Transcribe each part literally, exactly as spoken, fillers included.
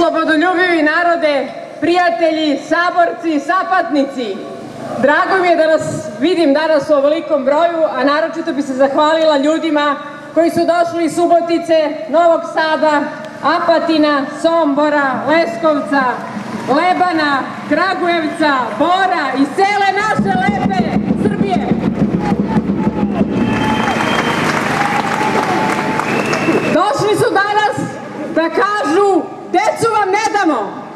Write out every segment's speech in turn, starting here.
slobodoljubivi narode, prijatelji, saborci, sapatnici. Drago mi je da nas vidim danas u ovolikom broju, a naročito bi se zahvalila ljudima koji su došli iz Subotice, Novog Sada, Apatina, Sombora, Leskovca, Lebana, Kragujevca, Bora i cele naše lepe Srbije. Došli su danas da kažu: decu vam ne damo.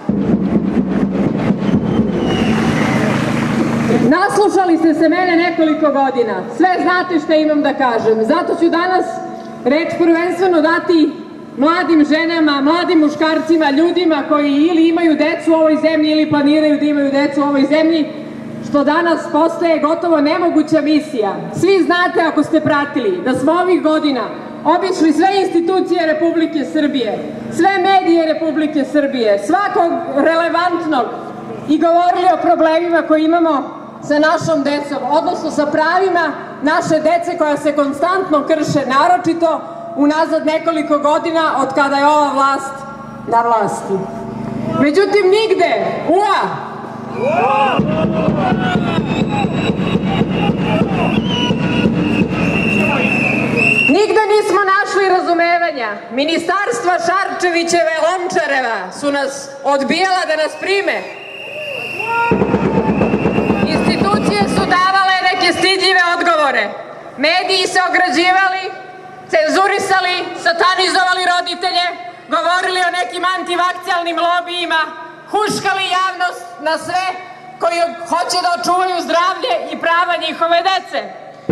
Naslušali ste se mene nekoliko godina, sve znate šta imam da kažem, zato ću danas reč prvenstveno dati mladim ženama, mladim muškarcima, ljudima koji ili imaju decu u ovoj zemlji ili planiraju da imaju decu u ovoj zemlji, što danas postaje gotovo nemoguća misija. Svi znate, ako ste pratili, da smo ovih godina obišli sve institucije Republike Srbije, sve medije Republike Srbije, svakog relevantnog i govorili o problemima koje imamo sa našom decom, odnosno sa pravima naše dece koja se konstantno krše, naročito unazad nekoliko godina od kada je ova vlast na vlasti. Međutim, nigde, ua! Nigde nismo našli razumevanja. Ministarstva Šarčevićeve Lončareva su nas odbijala da nas prime. Institucije su davale neke stidljive odgovore. Mediji se ograđivali, cenzurisali, satanizovali roditelje, govorili o nekim antivakcijalnim lobijima, huškali javnost na sve koji hoće da očuvaju zdravlje i prava njihove dece.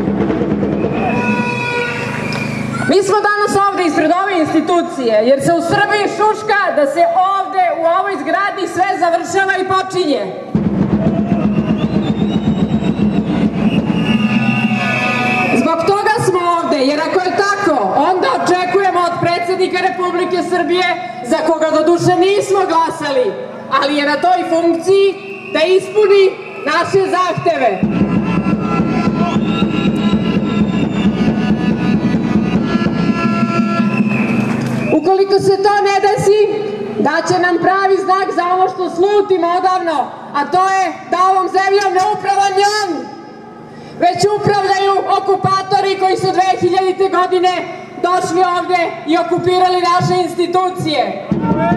Mi smo danas ovde ispred ove institucije, jer se u Srbiji šuška da se ovde u ovoj zgradi sve završava i počinje. Zbog toga smo ovde, jer ako je tako, onda očekujemo od predsjednika Republike Srbije, za koga do duše nismo glasali, ali je na toj funkciji, da ispuni naše zahteve. Ukoliko se to ne desi, daće nam pravi znak za ono što slutimo odavno, a to je da ovom zemljom ne upravlja ni on, već upravljaju okupatori koji su dve hiljadite godine došli ovde i okupirali naše institucije.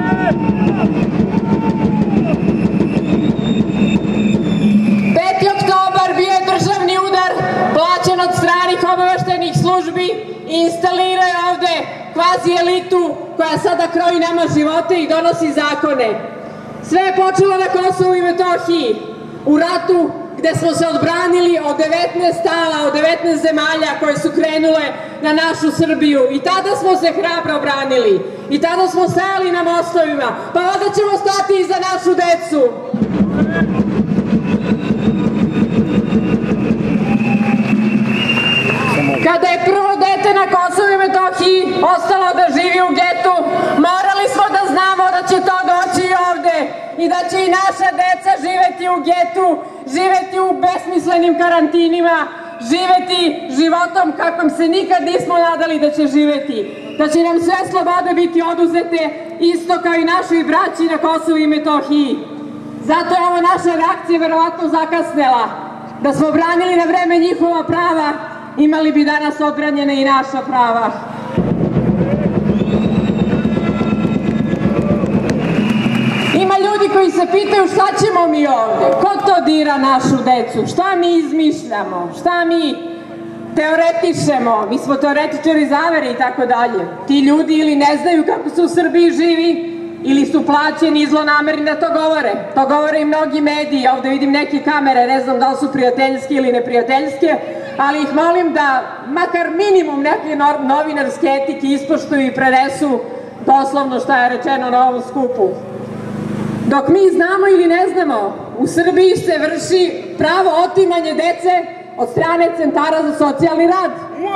peti oktobar bio je državni udar plaćen od stranih obaveštajnih službi i instalirao je ovde kvazi elitu koja sada kroji nama živote i donosi zakone. Sve je počelo na Kosovu i Metohiji, u ratu gde smo se odbranili od devetnaest stala, od devetnaest zemalja koje su krenule na našu Srbiju. I tada smo se hrabro branili. I tada smo stajali na mostovima. Pa onda ćemo stati i za našu decu. Kada je prvo dete na Kosovu i Metohiji ostalo da živi u getu, morali smo da znamo da će to doći i ovde i da će i naša deca živeti u getu, živeti u besmislenim karantinima, živeti životom kakvom se nikad nismo nadali da će živeti, da će nam sve slobode biti oduzete, isto kao i našoj braći na Kosovu i Metohiji. Zato je ova naša reakcija verovatno zakasnela. Da smo branili na vreme njihova prava, imali bi danas odbranjene i naša prava. Ima ljudi koji se pitaju šta ćemo mi ovde, ko to dira našu decu, šta mi izmišljamo, šta mi teoretišemo, mi smo teoretičari zavere i tako dalje. Ti ljudi ili ne znaju kako se u Srbiji živi, ili su plaćeni i zlonamerni da to govore. To govore i mnogi mediji, ovde vidim neke kamere, ne znam da li su prijateljske ili neprijateljske, ali ih molim da makar minimum neke novinarske etike ispoštuju i prenesu doslovno šta je rečeno na ovom skupu. Dok mi znamo ili ne znamo, u Srbiji se vrši pravo otimanje dece od strane centara za socijalni rad.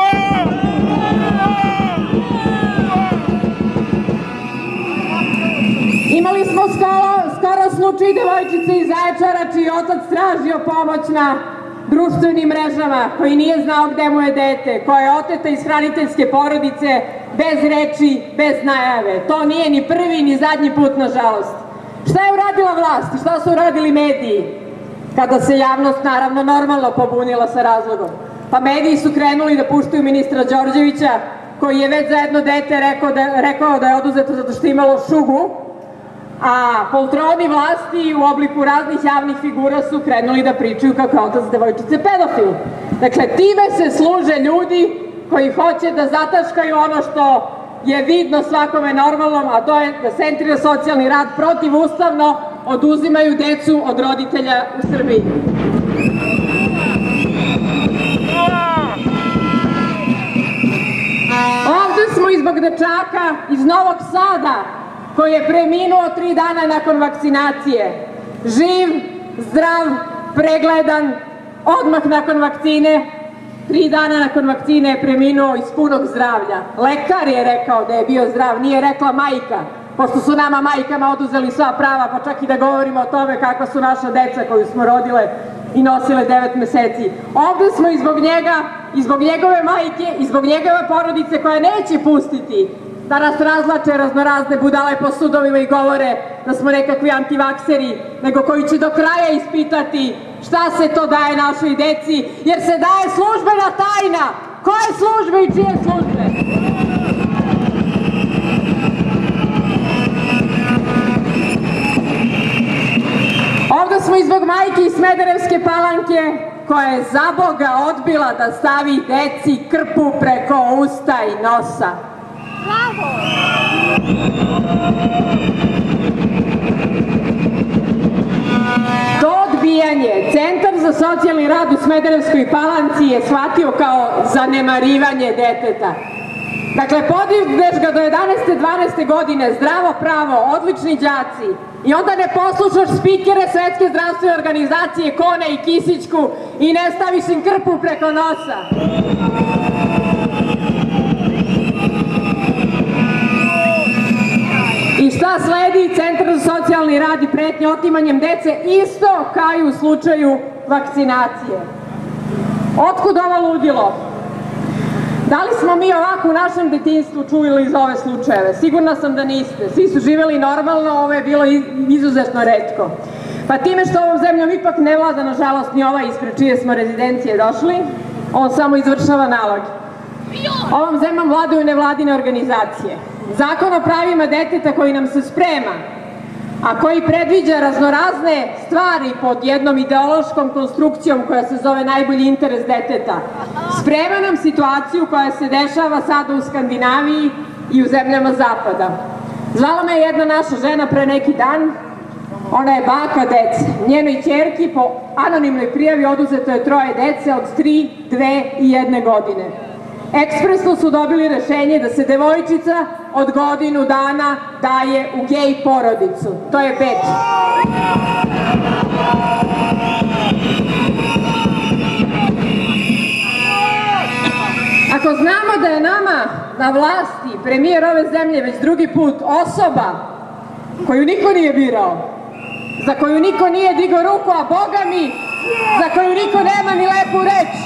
Imali smo skoro, skoro slučaj devojčice iz Zaječara čiji otac tražio pomoć na društvenim mrežama, koji nije znao gde mu je dete, koja je oteta iz hraniteljske porodice, bez reči, bez najave. To nije ni prvi ni zadnji put, nažalost. Šta je uradila vlast i šta su uradili mediji? Kada se javnost, naravno, normalno pobunila sa razlogom. Pa mediji su krenuli da puštaju ministra Đorđevića, koji je već za jedno dete rekao da, rekao da je oduzeto zato što je imalo šugu, a poltroni vlasti u obliku raznih javnih figura su krenuli da pričaju kako je otac devojčice pedofil. Dakle, time se služe ljudi koji hoće da zataškaju ono što je vidno svakome normalnom, a to je da centri za socijalni rad protivustavno oduzimaju decu od roditelja u Srbiji. Ovde smo i zbog dečaka iz Novog Sada, koji je preminuo tri dana nakon vakcinacije. Živ, zdrav, pregledan, odmah nakon vakcine, tri dana nakon vakcine je preminuo iz punog zdravlja. Lekar je rekao da je bio zdrav, nije rekla majka, pošto su nama majkama oduzeli sva prava, pa čak i da govorimo o tome kakva su naša deca koju smo rodile i nosile devet meseci. Ovde smo i zbog njega, i zbog njegove majke, i zbog njegove porodice koja neće pustiti da nas razlače raznorazne budale po sudovima i govore da smo nekakvi antivakseri, nego koji će do kraja ispitati šta se to daje našoj deci, jer se daje službena tajna. Koje službe i čije službe? Ovde smo i zbog majke iz Smederevske Palanke, koja je za Boga odbila da stavi deci krpu preko usta i nosa. Bravo! To odbijanje Centar za socijalni rad u Smederevskoj Palanci je shvatio kao zanemarivanje deteta. Dakle, podigneš ga do jedanaeste dvanaeste godine, zdravo pravo, odlični đaci, i onda ne poslušaš spikere Svetske zdravstvene organizacije, Kone i Kisićku, i ne staviš im krpu preko nosa. I šta sledi? Centar za socijalni rad i pretnje otimanjem dece, isto kao i u slučaju vakcinacije. Otkud ovo ludilo? Da li smo mi ovako u našem detinjstvu čuli za ove slučajeve? Sigurna sam da niste. Svi su živjeli normalno, ovo je bilo izuzetno retko. Pa time što ovom zemljom ipak ne vlada, nažalost, ni ovaj ispred čije smo rezidencije došli, on samo izvršava naloge. Ovom zemljom vladaju nevladine organizacije. Zakon o pravima deteta koji nam se sprema, a koji predviđa raznorazne stvari pod jednom ideološkom konstrukcijom koja se zove najbolji interes deteta, sprema nam situaciju koja se dešava sada u Skandinaviji i u zemljama zapada. Zvala me je jedna naša žena pre neki dan, ona je baka dece. Njenoj ćerki po anonimnoj prijavi oduzeto je troje dece od tri, dve i jedne godine. Ekspresno su dobili rešenje da se devojčica od godinu dana daje u gej porodicu. To je Beč. Ako znamo da je nama na vlasti premijer ove zemlje već drugi put osoba koju niko nije birao, za koju niko nije digao ruku, a Boga mi, za koju niko nema ni lepu reč,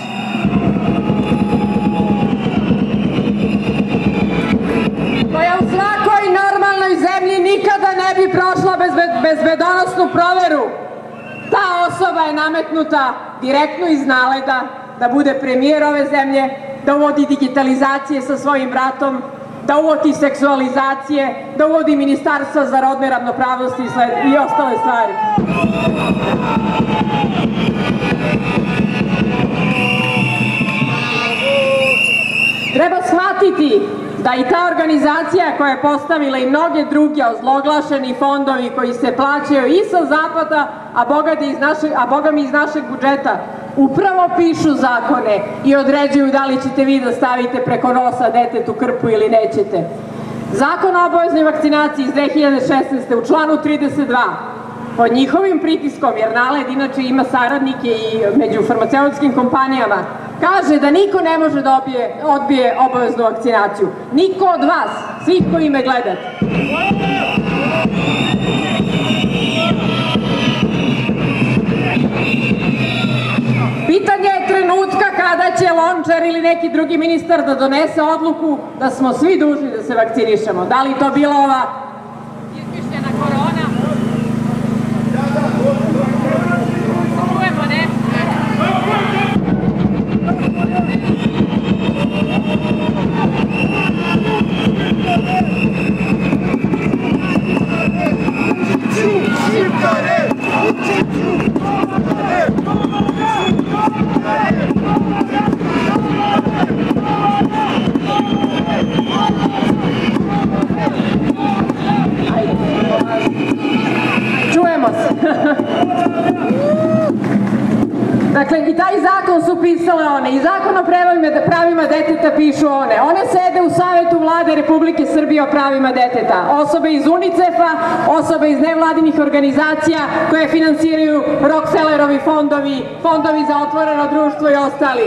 koja u svakoj normalnoj zemlji nikada ne bi prošla bez bezbedonosnu proveru, ta osoba je nametnuta direktno iz NALED-a da bude premijer ove zemlje, da uvodi digitalizacije sa svojim bratom, da uvodi seksualizacije, da uvodi ministarstva za rodne ravnopravnosti i ostale stvari. Treba shvatiti da i ta organizacija koja je postavila i mnoge druge ozloglašeni fondovi koji se plaćaju i sa zapada, a boga mi iz našeg budžeta, upravo pišu zakone i određuju da li ćete vi da stavite preko nosa detetu krpu ili nećete. Zakon o obaveznoj vakcinaciji iz dve hiljade šesnaeste. u članu trideset dva pod njihovim pritiskom, jer NALED inače ima saradnike i među farmaceutskim kompanijama, kaže da niko ne može da odbije obaveznu vakcinaciju. Niko od vas, svih koji me gledate. Pitanje kada će Lončar ili neki drugi ministar da donese odluku da smo svi dužni da se vakcinišemo. Da li to bila ova izmišljena korona? Čujemo, ne? Čujemo se. Dakle, i taj zakon su pisale one, i zakon o pravima deteta pišu one. One sede u Savetu Vlade Republike Srbije o pravima deteta. Osobe iz UNICEF-a, osobe iz nevladinih organizacija koje finansiraju Rockefellerovi fondovi, fondovi za otvoreno društvo i ostali.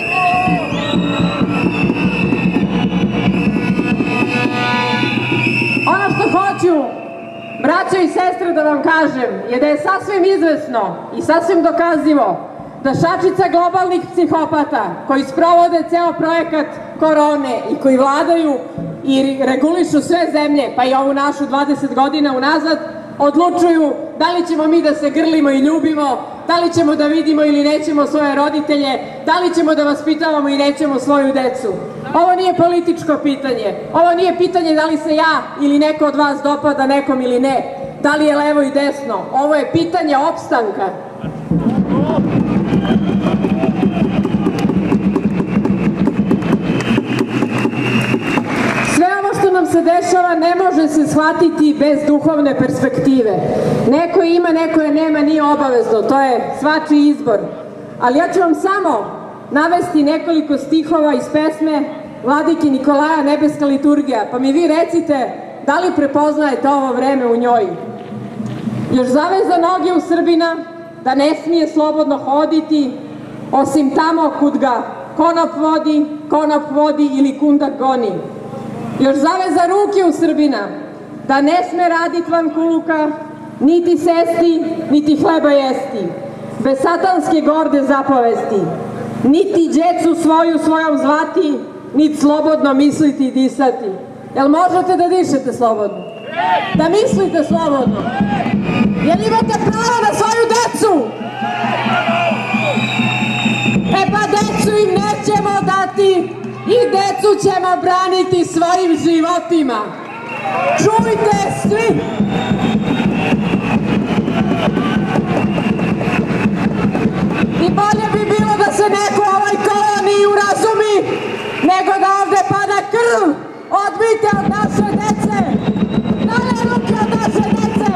Ono što hoću, braćo i sestre, da vam kažem je da je sasvim izvesno i sasvim dokazivo da šačica globalnih psihopata koji sprovode ceo projekat korone i koji vladaju i regulišu sve zemlje, pa i ovu našu dvadeset godina unazad, odlučuju da li ćemo mi da se grlimo i ljubimo, da li ćemo da vidimo ili nećemo svoje roditelje, da li ćemo da vaspitavamo i nećemo svoju decu. Ovo nije političko pitanje, ovo nije pitanje da li se ja ili neko od vas dopada nekom ili ne, da li je levo i desno, ovo je pitanje opstanka. Sve ovo što nam se dešava ne može se shvatiti bez duhovne perspektive. Neko je ima, neko je nema, nije obavezno, to je svačiji izbor. Ali ja ću vam samo navesti nekoliko stihova iz pesme Vladike Nikolaja Nebeska liturgija, pa mi vi recite da li prepoznajete ovo vreme u njoj. Još zaveza noge u Srbina, da ne smije slobodno hoditi, osim tamo kud ga konop vodi, konop vodi ili kundak goni. Još zaveza ruke u Srbina, da ne sme radit van kuluka, niti sesti, niti hleba jesti, bez satanske gorde zapovesti, niti djecu svoju svojom zvati, niti slobodno misliti i disati. Jel možete da dišete slobodno? Da mislite slobodno? Jel imate pravo na svoju decu? E pa decu im nećemo dati i decu ćemo braniti svojim životima. Čujte svi! I bolje bi bilo da se neko u ovoj koloniji urazumi, nego da ovde pada krv. Odbijte od naše dece! Dale ruke od naše dece!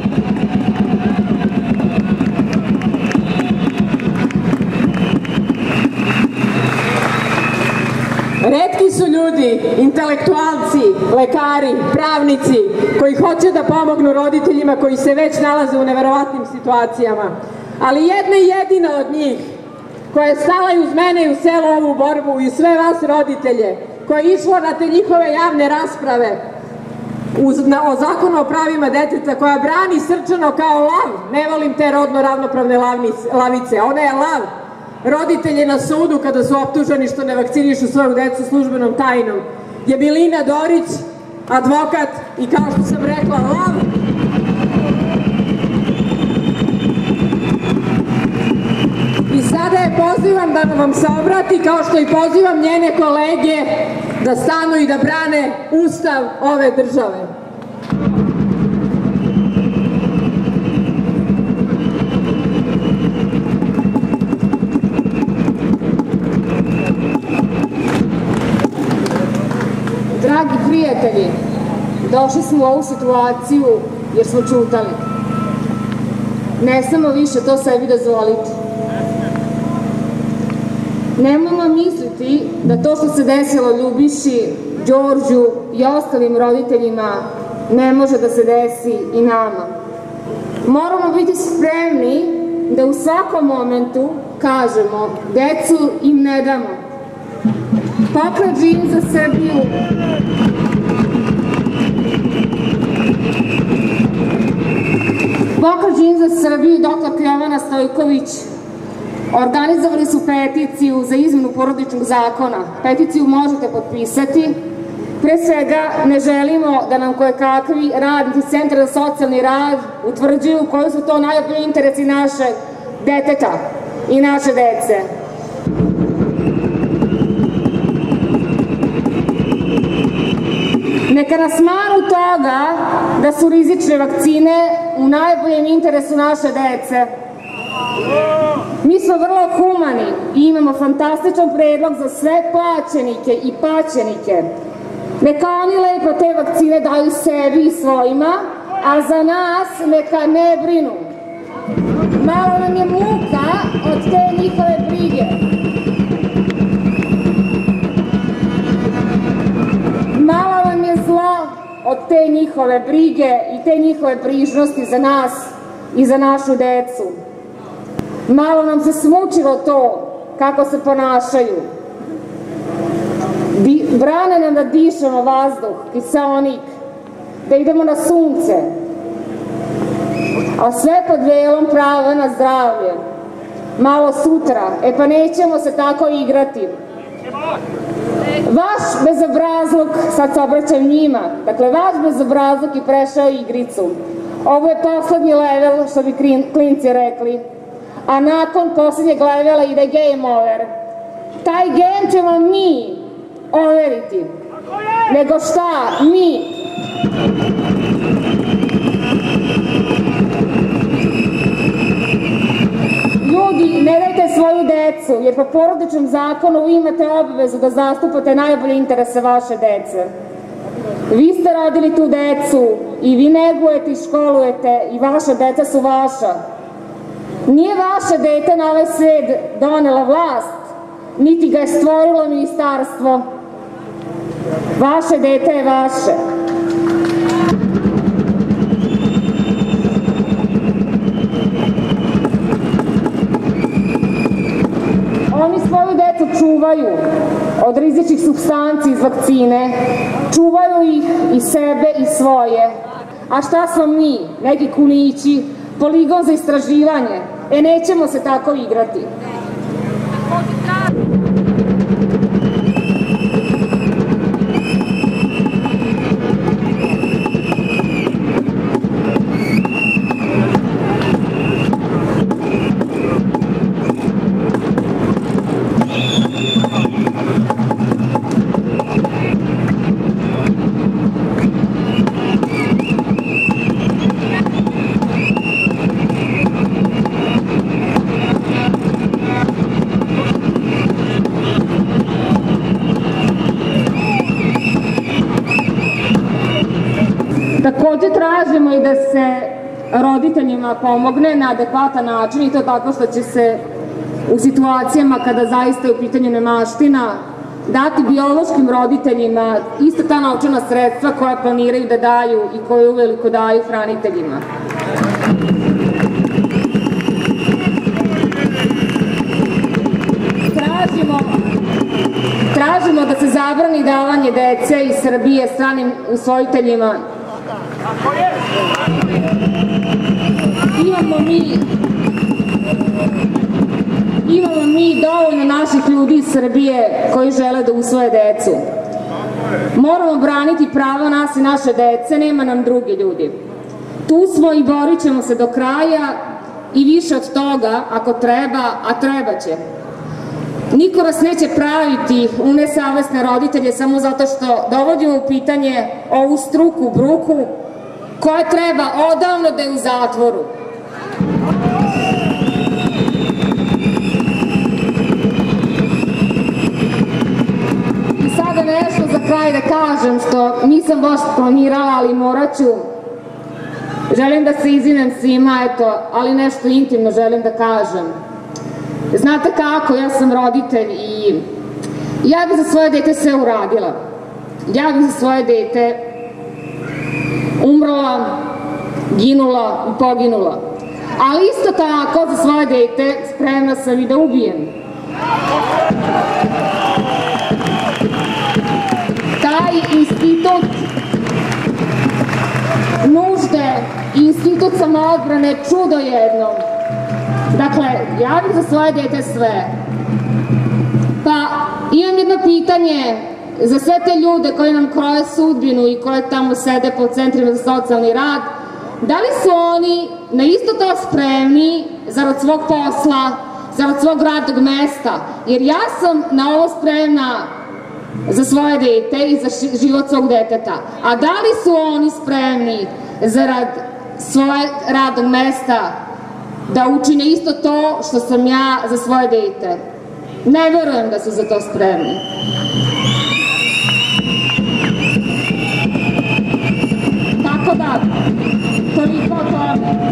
Retki su ljudi, intelektualci, lekari, pravnici, koji hoće da pomognu roditeljima koji se već nalaze u neverovatnim situacijama. Ali jedna i jedina od njih, koja je stala i uz mene i u celu ovu borbu i sve vas roditelje, koja je išla na te njihove javne rasprave o zakonu o pravima deteta, koja brani srčano kao lav, ne volim te rodno ravnopravne lavice, ona je lav, roditelje na sudu kada su optuženi što ne vakcinišu svoju decu službenom tajnom, je Milina Dorić, advokat i kao što sam rekla, lav. I sada je pozivam da vam se obrati, kao što i pozivam njene kolege da stanu i da brane ustav ove države. Dragi prijatelji, došli smo u ovu situaciju jer smo čutali. Ne samo više to sebi dozvoliti. Nemojmo misliti da to što se desilo Ljubiši, Đorđu i ostalim roditeljima ne može da se desi i nama. Moramo biti spremni da u svakom momentu kažemo decu im ne damo. Pokret Živim za Srbiju Pokret Živim za Srbiju i doktor Jovana Stojković Organizovali su peticiju za izmenu porodičnog zakona. Peticiju možete potpisati. Pre svega ne želimo da nam kojekakvi radnici Centra za socijalni rad utvrđuju koji su to najbolji interesi našeg deteta i naše dece. Neka nas manu toga da su rizične vakcine u najboljem interesu naše dece. Mi smo vrlo humani i imamo fantastičan predlog za sve plaćenike i paćenike. Neka oni lepo te vakcine daju sebi i svojima, a za nas neka ne brinu. Malo nam je muka od te njihove brige. Malo nam je zlo od te njihove brige i te njihove brižnosti za nas i za našu decu. Malo nam se smučilo to kako se ponašaju. Brane nam da dišemo vazduh, kiseonik, da idemo na sunce, a sve pod velom prava na zdravlje. Malo sutra, e pa nećemo se tako igrati. Vaš bezobrazluk, sad se obraćam njima, dakle vaš bezobrazluk je prešao igricu. Ovo je poslednji level, što bi klinci rekli, a nakon poslednjeg levela ide game over. Taj game ćemo mi overiti. Nego šta? Mi. Ljudi, ne dajte svoju decu, jer po porodičnom zakonu vi imate obavezu da zastupate najbolje interese vaše dece. Vi ste rodili tu decu i vi negujete i školujete i vaša deca su vaša. Nije vaše dete na ovaj svet donela vlast, niti ga je stvorilo ministarstvo. Vaše dete je vaše. Oni svoju decu čuvaju od rizičnih supstanci iz vakcine, čuvaju ih i sebe i svoje. A šta smo mi, neki kunići, poligon za istraživanje? E, nećemo se tako igrati. Takođe tražimo i da se roditeljima pomogne na adekvatan način i to tako što će se u situacijama kada zaista je u pitanju nemaština dati biološkim roditeljima isto ta novčana sredstva koja planiraju da daju i koje uveliko daju hraniteljima. Tražimo, tražimo da se zabrani davanje dece iz Srbije stranim usvojiteljima. Imamo mi imamo mi dovoljno naših ljudi iz Srbije koji žele da usvoje decu. Moramo braniti prava nas i naše dece, nema nam drugi ljudi. Tu smo i borit ćemo se do kraja i više od toga ako treba, a treba će. Niko nas neće praviti u nesavesne roditelje samo zato što dovodimo u pitanje ovu struku, bruku, koja treba odavno da je u zatvoru. I sada nešto za kraj da kažem što nisam baš planirala, ali morat ću. Želim da se izvinem svima, eto, ali nešto intimno želim da kažem. Znate kako, ja sam roditelj i ja bih za svoje dete sve uradila. Ja bih za svoje dete umrla, ginula i poginula. Ali isto tako za svoje dete spremna sam i da ubijem. Taj institut nužde i institut samoodbrane čudo jedno. Dakle, ja bih za svoje dete sve. Pa, imam jedno pitanje za sve te ljude koji nam kroje sudbinu i koje tamo sede po centrima za socijalni rad. Da li su oni na isto to spremni zarad svog posla, zarad svog radnog mesta? Jer ja sam na ovo spremna za svoje dete i za život svog deteta. A da li su oni spremni zarad svoje radnog mesta da učine isto to što sam ja za svoje dete? Ne verujem da su za to spremni. Tako da, toliko o tome.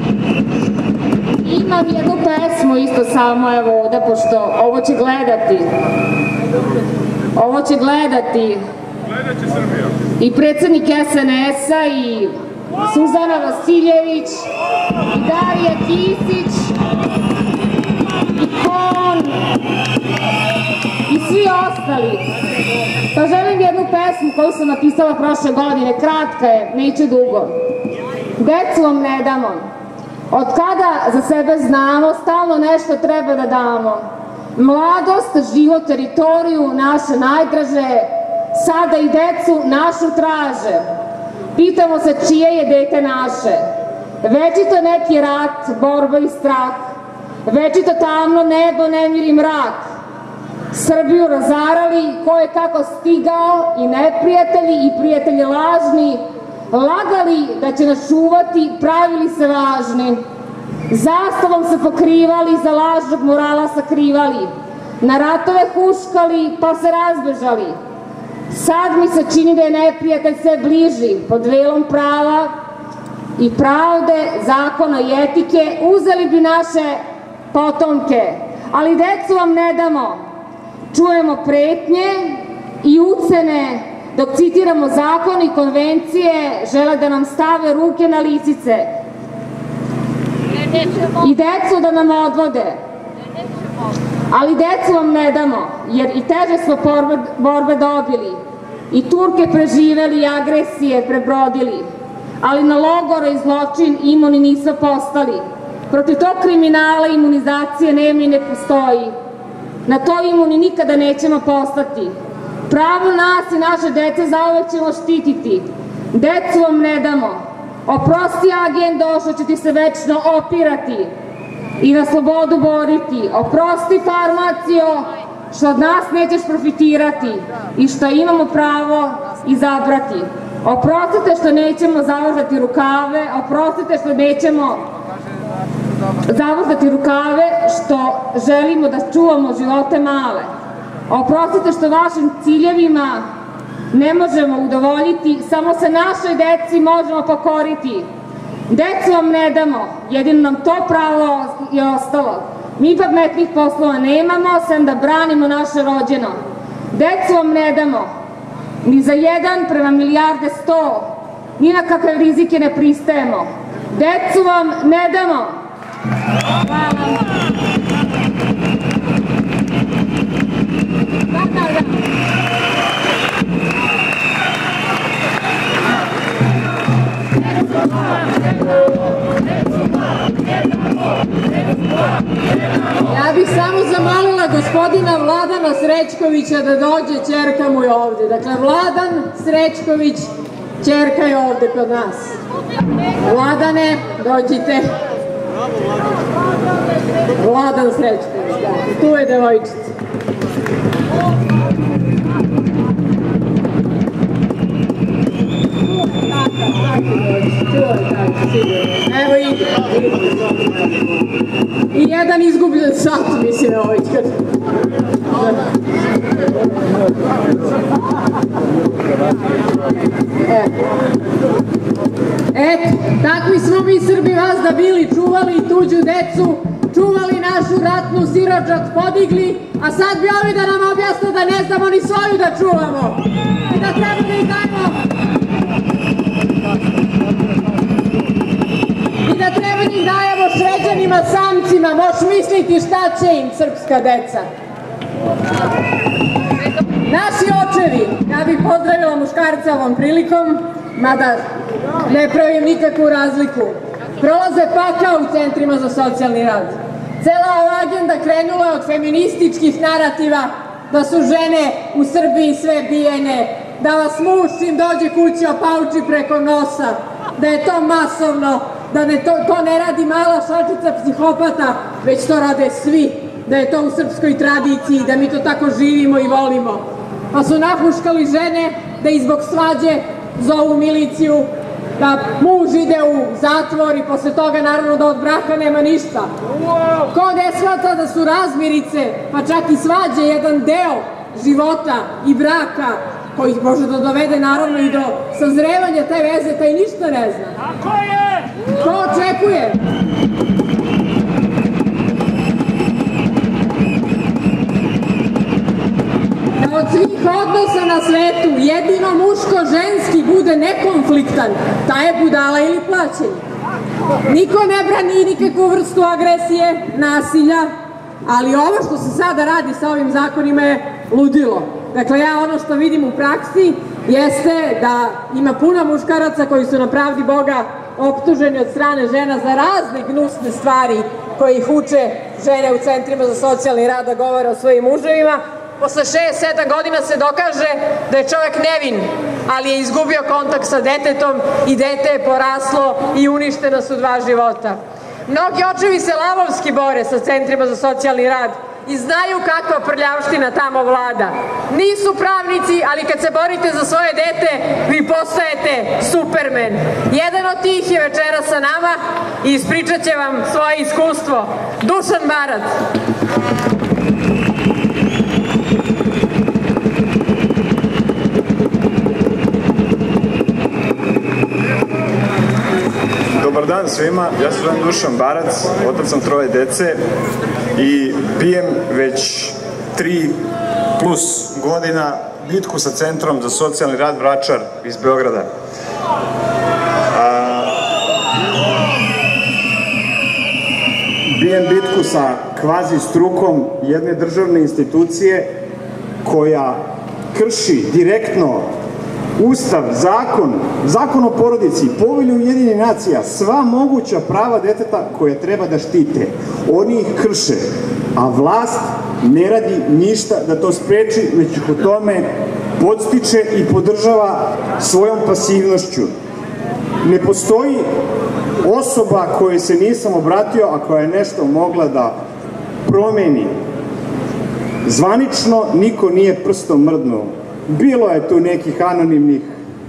Imam jednu pesmu isto samo, evo ovde, pošto ovo će gledati. Ovo će gledati i predsednik S N S-a i Suzana Vasiljević i Darija Kisić i Kon i svi ostali. Pa želim jednu pesmu koju sam napisala prošle godine, kratka je, neće dugo. Decu vam ne damo. Od kada za sebe znamo, stalno nešto treba da damo. Mladost, život, teritoriju, naše najdraže, sada i decu našu traže. Pitamo se čije je dete naše. Večito neki rat, borba i strah. Večito tamno nebo, nemir i mrak. Srbiju razarali, ko je kako stigao, i neprijatelji i prijatelji lažni, lagali da će nas čuvati, pravili se važni. Zastavom se pokrivali, za lažnog morala sakrivali, na ratove huškali, pa se razbežali. Sad mi se čini da je neprijatelj sve bliži, pod velom prava i pravde, zakona i etike, uzeli bi naše potomke, ali decu vam ne damo. Čujemo pretnje i ucene, dok citiramo zakon i konvencije, žele da nam stave ruke na lisice i decu da nam odvode. Ali decu vam ne damo, jer i teže smo borbe dobili, i Turke preživeli i agresije prebrodili, ali na logore i zločin imuni nismo postali. Protiv tog kriminala imunizacije nema i ne postoji. Na to imuni nikada nećemo postati. Pravo nas i naše dece zauvek ćemo štititi. Decu vam ne damo. Oprosti agendo što će ti se večno opirati i na slobodu boriti. Oprosti farmacijo što od nas nećeš profitirati i što imamo pravo izabrati. Oprostite što nećemo zavrzati rukave, oprostite što nećemo zavrzati rukave, što želimo da čuvamo živote male. Oprostite što vašim ciljevima ne možemo udovoljiti, samo se našoj deci možemo pokoriti. Decu vam ne damo, jedino nam to pravo je ostalo. Mi pametnih poslova nemamo, sem da branimo naše rođeno. Decu vam ne damo, ni za jedan prema milijarde sto, ni na kakve rizike ne pristajemo. Decu vam ne damo. Hvala. Ja bih samo zamolila gospodina Vladana Srećkovića da dođe, ćerka mu je ovde. Dakle, Vladan Srećković, ćerka je ovde kod nas. Vladane, dođite. Vladan Srećković, da, tu je devojčica. Evo ide. I jedan izgubljen sat, mislim, ovaj kad... Eto, takvi smo mi Srbi vas da bili, čuvali tuđu decu, čuvali našu ratnu siročad, podigli, a sad bi ovi da nam objasne da ne znamo ni svoju da čuvamo i da treba da ih dajemo i da treba da ih dajemo Šveđanima, samcima. Možeš misliti šta će im srpska deca. Naši očevi, ja bih pozdravila muškarca ovom prilikom, mada ne pravim nikakvu razliku, prolaze pakao u centrima za socijalni rad. Cela ova agenda krenula je od feminističkih narativa da su žene u Srbiji sve bijene, da vas muž čim dođe kući opauči preko nosa, da je to masovno, da ne, to, to ne radi mala šačica psihopata, već to rade svi, da je to u srpskoj tradiciji, da mi to tako živimo i volimo. Pa su nahuškali žene da i zbog svađe zovu miliciju, da muž ide u zatvor i posle toga naravno da od braka nema ništa. Ko ne shvata da su razmirice, pa čak i svađe, jedan deo života i braka koji može da dovede naravno i do sazrevanja te veze, taj ništa ne zna. Tako je! Ko očekuje? Da od svih odnosa na svetu jedino muško-ženski bude nekonfliktan, taj je budala ili plaćen. Niko ne brani nikakvu vrstu agresije, nasilja, ali ovo što se sada radi sa ovim zakonima je ludilo. Dakle, ja ono što vidim u praksi jeste da ima puno muškaraca koji su na pravdi Boga optuženi od strane žena za razne gnusne stvari koje ih uče žene u centrima za socijalni rad da govore o svojim muževima. Posle šest sedam godina se dokaže da je čovjek nevin, ali je izgubio kontakt sa detetom i dete je poraslo i uništena su dva života. Mnogi očevi se lavovski bore sa centrima za socijalni rad i znaju kakva prljavština tamo vlada. Nisu pravnici, ali kad se borite za svoje dete, vi postajete Superman. Jedan od tih je večera sa nama i ispričat će vam svoje iskustvo. Dušan Barac. Dobar dan svima, ja se zovem Dušan Barac, otac sam troje dece i pijem već tri plus godina bitku sa Centrom za socijalni rad Vračar iz Beograda. A, bijem bitku sa kvazi strukom jedne državne institucije koja krši direktno Ustav, zakon, zakon o porodici, povelju Ujedinjenih nacija, sva moguća prava deteta koje treba da štite. Oni ih krše, a vlast ne radi ništa da to spreči, već ih u tome podstiče i podržava svojom pasivnošću. Ne postoji osoba kojoj se nisam obratio, a koja je nešto mogla da promeni. Zvanično niko nije prstom mrdnuo. Bilo je tu nekih anonimnih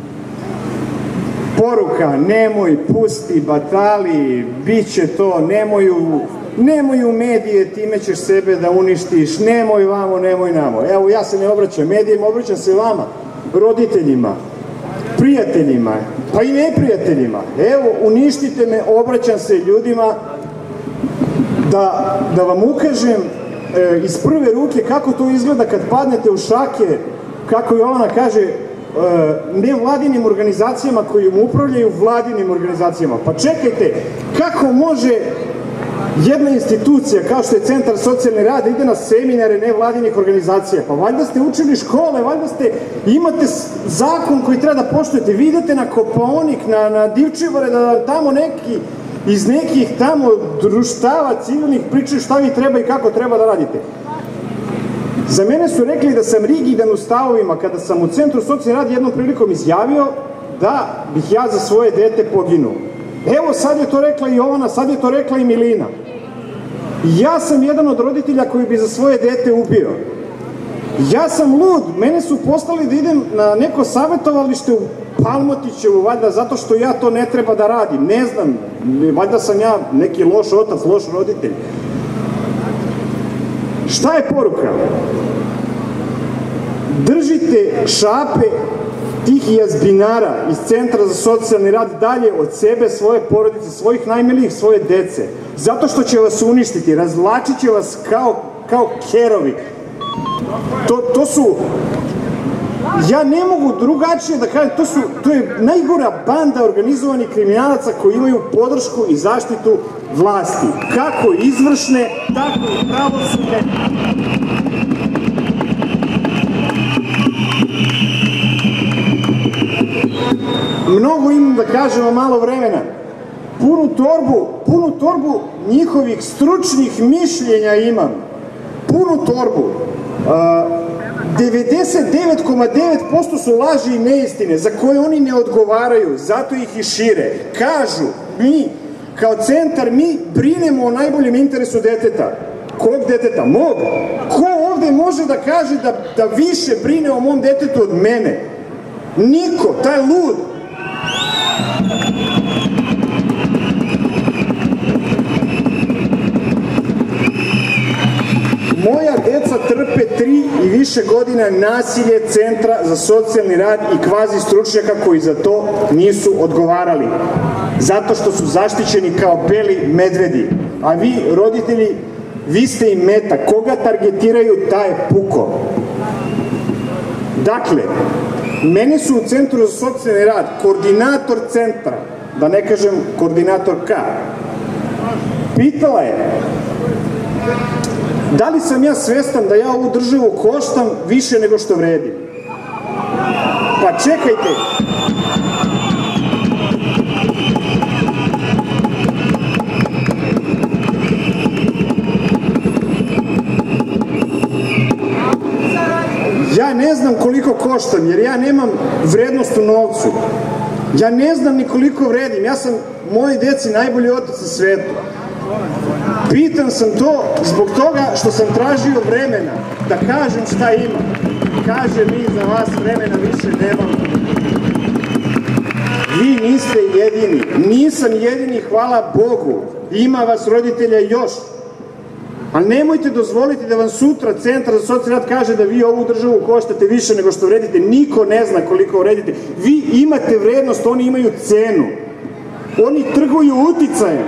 poruka, nemoj, pusti, batali, bit će to, nemoju, nemoju medije, time ćeš sebe da uništiš, nemoj vamo, nemoj namo. Evo, ja se ne obraćam medijima, obraćam se vama, roditeljima, prijateljima, pa i neprijateljima. Evo, uništite me, obraćam se ljudima da, da vam ukažem e, iz prve ruke kako to izgleda kad padnete u šake, kako Jovana kaže, nevladinim organizacijama koji mu upravljaju vladinim organizacijama. Pa čekajte, kako može jedna institucija kao što je Centar socijalni rad ide na seminare nevladinih organizacija? Pa valjda ste učili škole, valjda ste, imate zakon koji treba da poštujete, vi idete na Kopaonik, na, na Divčibare, da tamo neki iz nekih tamo društava civilnih pričaju šta vi treba i kako treba da radite. Za mene su rekli da sam rigidan u stavovima kada sam u Centru socijalni rad jednom prilikom izjavio da bih ja za svoje dete poginuo. Evo, sad je to rekla i Jovana, sad je to rekla i Milina. Ja sam jedan od roditelja koji bi za svoje dete ubio. Ja sam lud, mene su poslali da idem na neko savjetovalište u Palmotićevu, valjda zato što ja to ne treba da radim. Ne znam, valjda sam ja neki loš otac, loš roditelj. Šta je poruka? Držite šape tih jazbinara iz Centra za socijalni rad dalje od sebe, svoje porodice, svojih najmilijih, svoje dece. Zato što će vas uništiti, razvlačit će vas kao, kao kerovi. To, to su... Ja ne mogu drugačije da kažem, to, su, to je najgora banda organizovanih kriminalaca koji imaju podršku i zaštitu vlasti. Kako izvršne, tako i pravosudne. Mnogo imam da kažem, malo vremena. Punu torbu, punu torbu njihovih stručnih mišljenja imam, punu torbu. devedeset devet zarez devet posto su laži i neistine za koje oni ne odgovaraju, zato ih i šire. Kažu, mi, kao centar, mi brinemo o najboljem interesu deteta. Kog deteta? Mog. Ko ovde može da kaže da, da više brine o mom detetu od mene? Niko, taj lud. Moja deca trpe tri i više godina nasilje Centra za socijalni rad i kvazi stručnjaka koji za to nisu odgovarali. Zato što su zaštićeni kao beli medvedi. A vi, roditelji, vi ste im meta. Koga targetiraju, taj je puko. Dakle, mene su u Centru za socijalni rad koordinator centra, da ne kažem koordinatorka, pitala je da li sam ja svestan da ja ovu državu koštam više nego što vredim. Pa čekajte. Ja ne znam koliko koštam, jer ja nemam vrednost u novcu. Ja ne znam ni koliko vredim. Ja sam moji deci najbolji otac na svetu. Pitan sam to zbog toga što sam tražio vremena da kažem šta imam. Kaže mi za vas vremena više nemam. Vi niste jedini. Nisam jedini, hvala Bogu. Ima vas roditelja još. Ali nemojte dozvoliti da vam sutra Centar za socijalni rad kaže da vi ovu državu koštate više nego što vredite. Niko ne zna koliko vredite. Vi imate vrednost, oni imaju cenu. Oni trguju uticajem.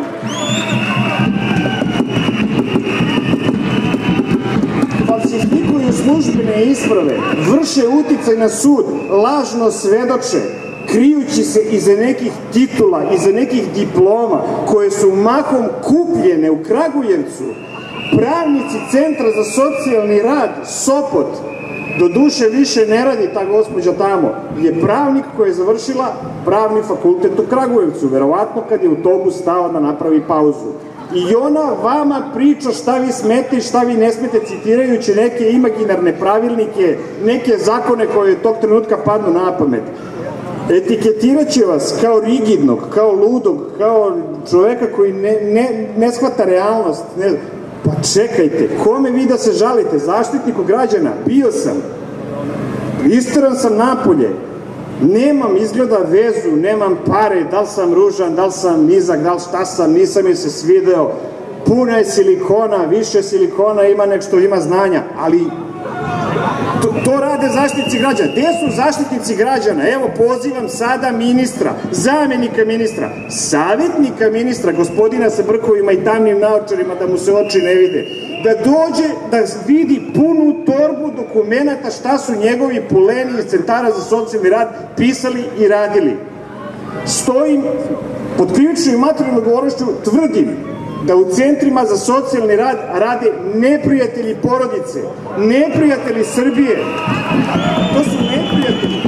Falsifikuju službene isprave, vrše uticaj na sud, lažno svedoče, krijući se iza nekih titula, iza nekih diploma koje su mahom kupljene u Kragujevcu. Pravnici Centra za socijalni rad Sopot, do duše više ne radi ta gospođa tamo, je pravnik koja je završila pravni fakultet u Kragujevcu, verovatno kad je autobus stao da napravi pauzu. I ona vama priča šta vi smete i šta vi ne smete, citirajući neke imaginarne pravilnike, neke zakone koje tog trenutka padnu na pamet. Etiketirat će vas kao rigidnog, kao ludog, kao čoveka koji ne, ne, ne shvata realnost. Ne, pa čekajte, kome vi da se žalite? Zaštitniku građana? Bio sam. Isteran sam napolje. Nemam izgleda vezu, nemam pare, da li sam ružan, da li sam nizak, da li šta sam, nisam mi se svideo. Puna je silikona, više silikona ima nek što ima znanja, ali to, to rade zaštitnici građana. Gde su zaštitnici građana? Evo, pozivam sada ministra, zamenika ministra, savjetnika ministra, gospodina sa brkovima i tamnim naočarima da mu se oči ne vide, da dođe da vidi punu torbu dokumenata šta su njegovi puleni iz Centara za socijalni rad pisali i radili. Stojim pod krivičnom i materijalnom odgovornošću, tvrdim da u centrima za socijalni rad rade neprijatelji porodice, neprijatelji Srbije. To su neprijatelji.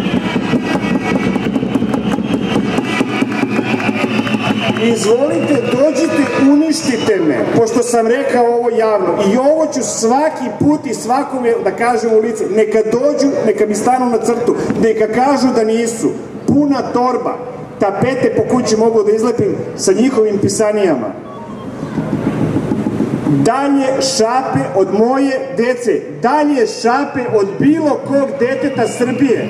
Izvolite, dođite, uništite me, pošto sam rekao ovo javno. I ovo ću svaki put i svakome da kažem u lice. Neka dođu, neka mi stanu na crtu, neka kažu da nisu. Puna torba, tapete po kući mogu da izlepim sa njihovim pisanijama. Dalje šape od moje dece, dalje šape od bilo kog deteta Srbije.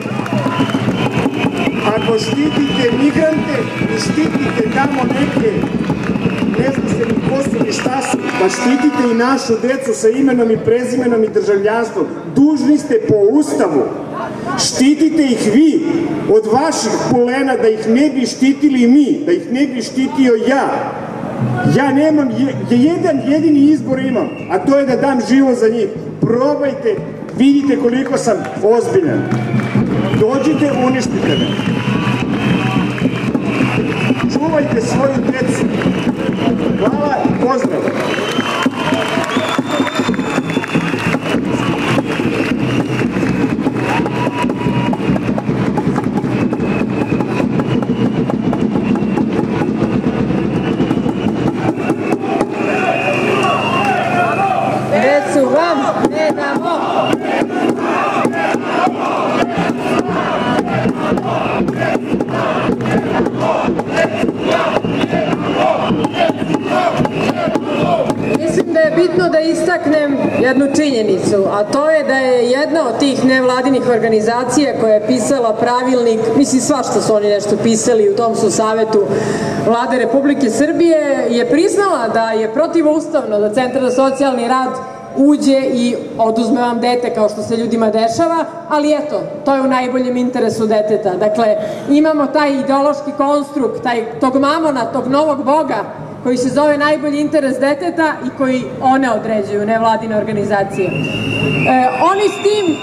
Ako štitite migrante i štitite tamo neke, ne zna se ni ko su ni šta su, da štitite i našu decu sa imenom i prezimenom i državljanstvom. Dužni ste po Ustavu. Štitite ih vi od vaših pulena, da ih ne bi štitili mi, da ih ne bi štitio ja. Ja nemam, jedan jedini izbor imam, a to je da dam život za njih. Probajte, vidite koliko sam ozbiljan. Dođite, uništite me. Čuvajte svoju decu. Hvala i pozdrav. Mislim da je bitno da istaknem jednu činjenicu, a to je da je jedna od tih nevladinih organizacija koja je pisala pravilnik, mislim svašta su oni nešto pisali, u tom su savetu Vlade Republike Srbije, je priznala da je protivustavno da Centar za socijalni rad uđe i oduzme vam dete kao što se ljudima dešava, ali eto, to je u najboljem interesu deteta. Dakle, imamo taj ideološki konstrukt, taj, tog mamona, tog novog boga koji se zove najbolji interes deteta i koji one određuju, nevladine organizacije. E, oni s tim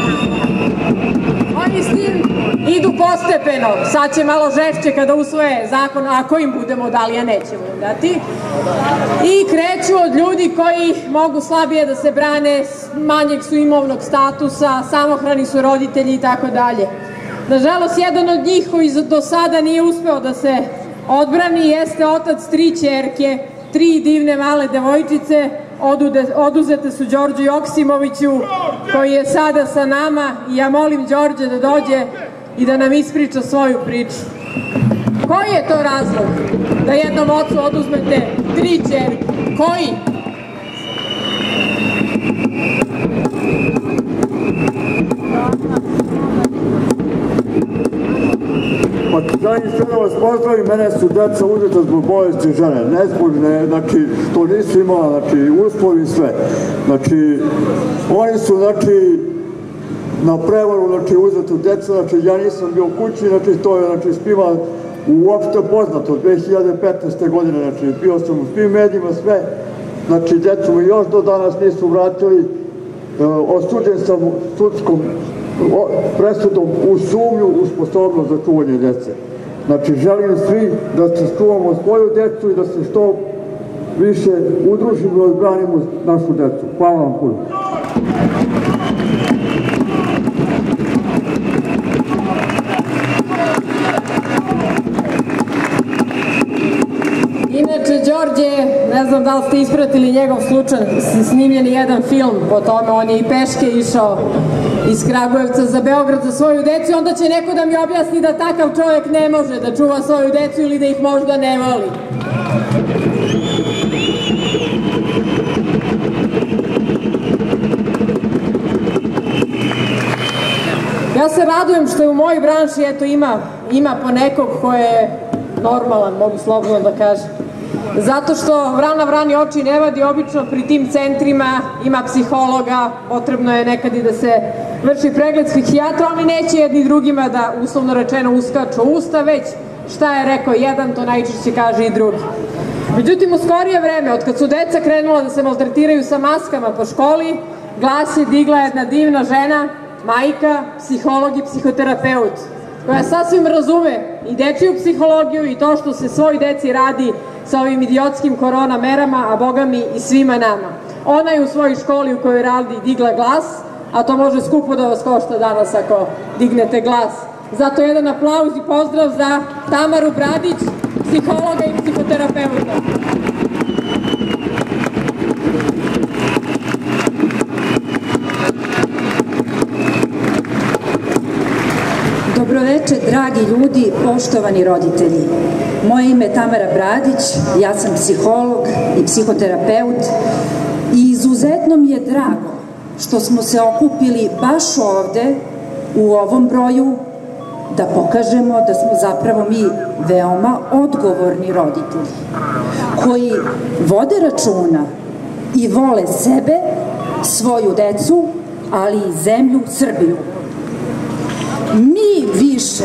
oni s tim idu postepeno, sad će malo žešće kada usvoje zakon, ako im budemo dali, a nećemo im dati, i kreću od ljudi koji mogu slabije da se brane, manjeg su imovnog statusa, samohrani su roditelji i tako dalje. Nažalost, jedan od njih koji do sada nije uspeo da se odbrani jeste otac tri ćerke, tri divne male devojčice, oduzete su Đorđu Joksimoviću, koji je sada sa nama, i ja molim Đorđe da dođe i da nam ispriča svoju priču. Koji je to razlog da jednom ocu oduzmete tri ćerke? Koji? Pa želim sve da vas pozdravim, mene su deca uzeta zbog bolesti žene, ne zbog ne, znači, to nisu imala, znači, uslovi i sve. Znači, oni su, znači, na prevaru, znači, uzetu deca, znači, ja nisam bio kući, znači, to je, znači, spiva uopšte poznato, dve hiljade petnaeste. godine, znači, bio sam u svim medijima, sve, znači, decu mi još do danas nisu vratili, osuđen sam sudskom presudom u sumnju u sposobnost za čuvanje dece. Znači, želim svi da se čuvamo svoju decu i da se što više udružimo i odbranimo našu decu. Hvala vam puno. Inače, Đorđe, ne znam da li ste ispratili njegov slučaj, snimljen je jedan film po tome, on je i peške išao iz Kragujevca za Beograd za svoju decu, onda će neko da mi objasni da takav čovjek ne može da čuva svoju decu ili da ih možda ne voli. Ja se radujem što je u mojoj branši, eto, ima, ima po nekog ko je normalan, mogu slobodno da kažem. Zato što vrana vrani oči ne vadi, obično pri tim centrima ima psihologa, potrebno je nekad i da se vrši pregled psihijatra, oni neće jedni drugima da, uslovno rečeno, uskaču u usta, već šta je rekao jedan, to najčešće kaže i drugi. Međutim, u skorije vreme, od kad su deca krenula da se maltretiraju sa maskama po školi, glas je digla jedna divna žena, majka, psiholog i psihoterapeut, koja sasvim razume i dečiju psihologiju i to što se svoj deci radi sa ovim idiotskim korona merama, a boga mi i svima nama. Ona je u svojoj školi u kojoj radi digla glas, a to može skupo da vas košta danas ako dignete glas. Zato jedan aplauz i pozdrav za Tamaru Bradić, psihologa i psihoterapeuta. Dobroveče, dragi ljudi, poštovani roditelji. Moje ime je Tamara Bradić, ja sam psiholog i psihoterapeut i izuzetno mi je drago što smo se okupili baš ovde u ovom broju da pokažemo da smo zapravo mi veoma odgovorni roditelji koji vode računa i vole sebe, svoju decu, ali i zemlju Srbiju. Mi više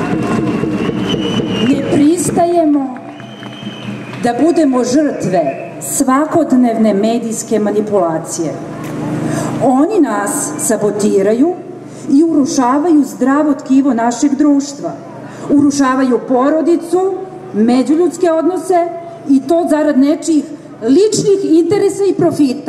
ne pristajemo da budemo žrtve svakodnevne medijske manipulacije. Oni nas sabotiraju i urušavaju zdravo tkivo našeg društva. Urušavaju porodicu, međuljudske odnose i to zarad nečijih ličnih interesa i profita.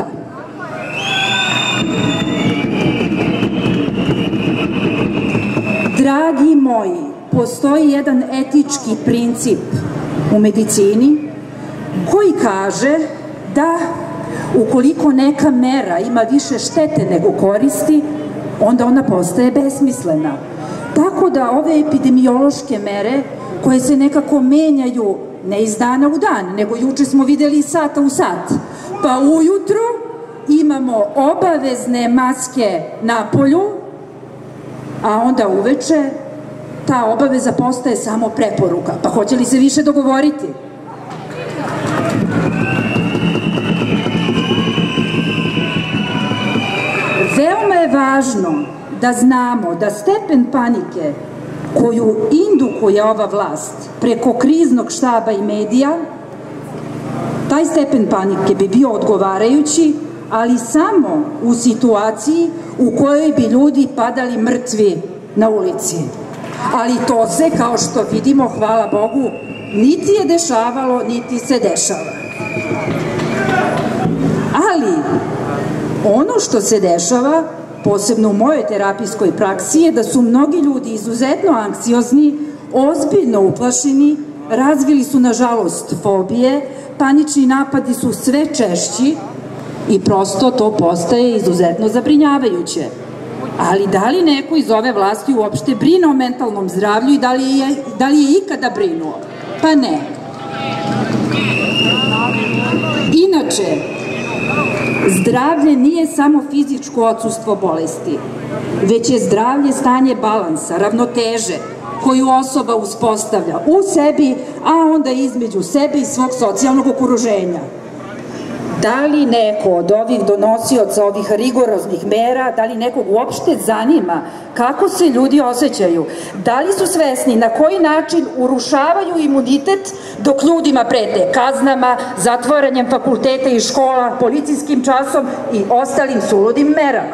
Dragi moji, postoji jedan etički princip u medicini koji kaže da ukoliko neka mera ima više štete nego koristi, onda ona postaje besmislena. Tako da ove epidemiološke mere koje se nekako menjaju ne iz dana u dan, nego juče smo videli sata u sat, pa ujutru imamo obavezne maske na polju, a onda uveče ta obaveza postaje samo preporuka. Pa hoće li se više dogovoriti? Veoma je važno da znamo da stepen panike koju indukuje ova vlast preko kriznog štaba i medija, taj stepen panike bi bio odgovarajući, ali samo u situaciji u kojoj bi ljudi padali mrtvi na ulici. Ali to se, kao što vidimo, hvala Bogu, niti je dešavalo, niti se dešava. Ali ono što se dešava, posebno u mojoj terapijskoj praksi, je da su mnogi ljudi izuzetno anksiozni, ozbiljno uplašeni, razvili su, nažalost, fobije, panični napadi su sve češći i prosto to postaje izuzetno zabrinjavajuće. Ali da li neko iz ove vlasti uopšte brine o mentalnom zdravlju i da li je, da li je ikada brinuo? Pa ne. Inače, zdravlje nije samo fizičko odsustvo bolesti, već je zdravlje stanje balansa, ravnoteže, koju osoba uspostavlja u sebi, a onda između sebe i svog socijalnog okruženja. Da li neko od ovih donosioca ovih rigoroznih mera, da li nekog uopšte zanima kako se ljudi osjećaju? Da li su svesni na koji način urušavaju imunitet dok ljudima prete kaznama, zatvaranjem fakulteta i škola, policijskim časom i ostalim suludim merama?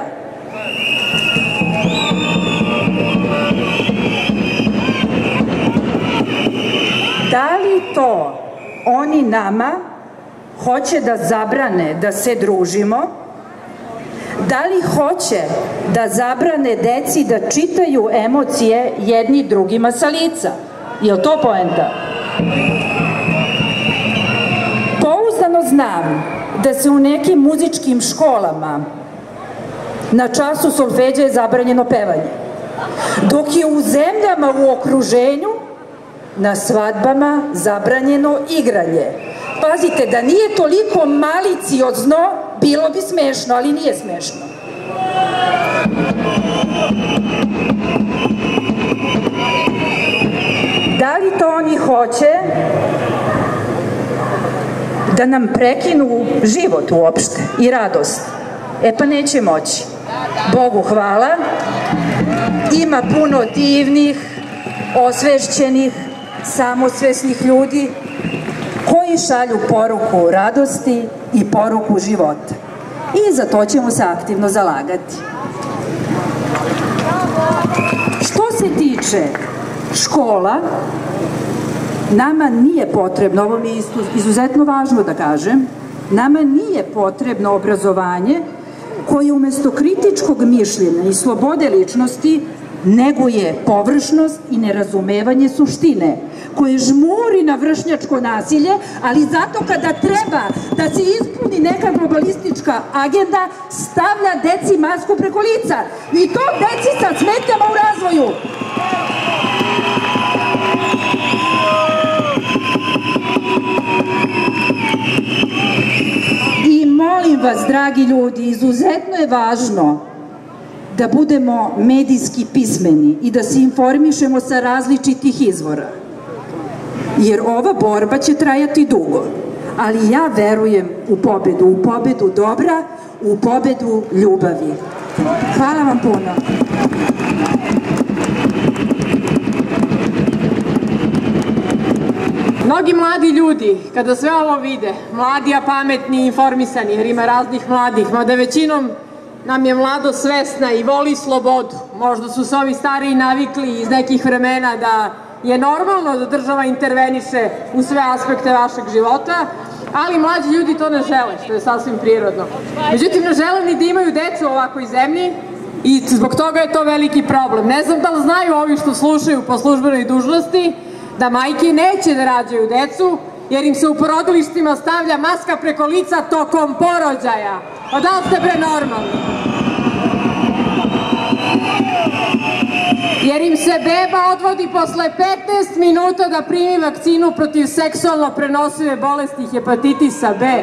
Da li to oni nama hoće da zabrane da se družimo? Da li hoće da zabrane deci da čitaju emocije jedni drugima sa lica? Je li to poenta? Pouzdano znam da se u nekim muzičkim školama na času solfeđa je zabranjeno pevanje, dok je u zemljama u okruženju na svadbama zabranjeno igranje. Pazite, da nije toliko maliciozno, bilo bi smešno, ali nije smešno. Da li to oni hoće da nam prekinu život uopšte i radost? E pa neće moći. Bogu hvala. Ima puno divnih, osvešćenih, samosvesnih ljudi koji šalju poruku radosti i poruku života. I za to ćemo se aktivno zalagati. Što se tiče škola, nama nije potrebno, ovo mi je izuzetno važno da kažem, nama nije potrebno obrazovanje koje umesto kritičkog mišljenja i slobode ličnosti neguje površnost i nerazumevanje suštine, koje žmuri na vršnjačko nasilje, ali zato kada treba da se ispuni neka globalistička agenda, stavlja deci masku preko lica. I to deci sa smetnjama u razvoju. I molim vas, dragi ljudi, izuzetno je važno da budemo medijski pismeni i da se informišemo sa različitih izvora. Jer ova borba će trajati dugo, ali ja verujem u pobedu, u pobedu dobra, u pobedu ljubavi. Hvala vam puno. Mnogi mladi ljudi, kada sve ovo vide, mladi a pametni i informisani, jer ima raznih mladih, mada većinom nam je mladost svesna i voli slobodu. Možda su se ovi stariji navikli iz nekih vremena da je normalno da država interveniše u sve aspekte vašeg života, ali mlađi ljudi to ne žele, što je sasvim prirodno. Međutim, ne žele ni da imaju decu u ovakvoj zemlji i zbog toga je to veliki problem. Ne znam da li znaju ovi što slušaju po službenoj dužnosti da majke neće da rađaju decu, jer im se u porodilištima stavlja maska preko lica tokom porođaja. Pa da li ste bre normalni? jer im se beba odvodi posle petnaest minuta da primi vakcinu protiv seksualno prenosive bolesti hepatitisa B.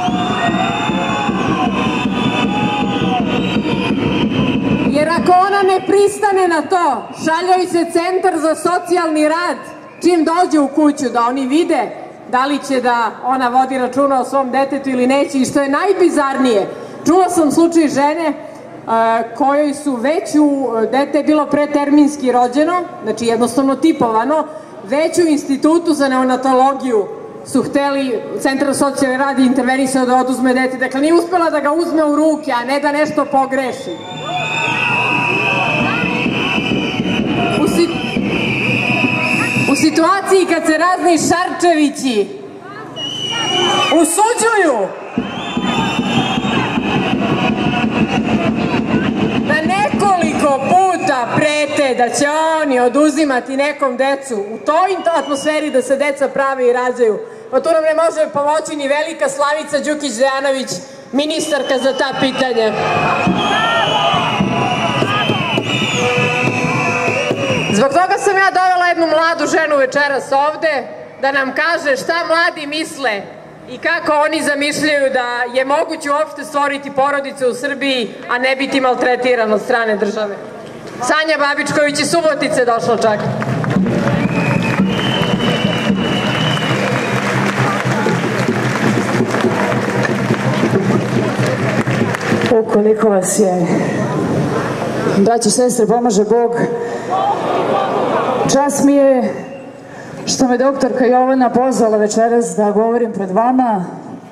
Jer ako ona ne pristane na to, šaljaju se Centar za socijalni rad čim dođe u kuću, da oni vide da li će da ona vodi računa o svom detetu ili neće. I što je najbizarnije, čula sam slučaj žene kojoj su već u, dete je bilo preterminski rođeno, znači jednostavno tipovano, već u institutu za neonatologiju su hteli Centar za socijalni rad i intervenisao da oduzme dete. Dakle, nije uspela da ga uzme u ruke, a ne da nešto pogreši. U, si... u situaciji kad se razni Šarčevići usuđuju da nekoliko puta prete da će oni oduzimati nekom decu u toj atmosferi da se deca prave i rađaju, pa tu nam ne može pomoći ni velika Slavica Đukić-Dejanović, ministarka za ta pitanja. Zbog toga sam ja dovela jednu mladu ženu večeras ovde da nam kaže šta mladi misle i kako oni zamišljaju da je moguće uopšte stvoriti porodice u Srbiji, a ne biti maltretiran od strane države. Sanja Babičković iz Subotice došla čak. Ukoliko vas je, braćo, sestre, pomaže Bog, čast mi je što me doktorka Jovana pozvala večeras da govorim pred vama.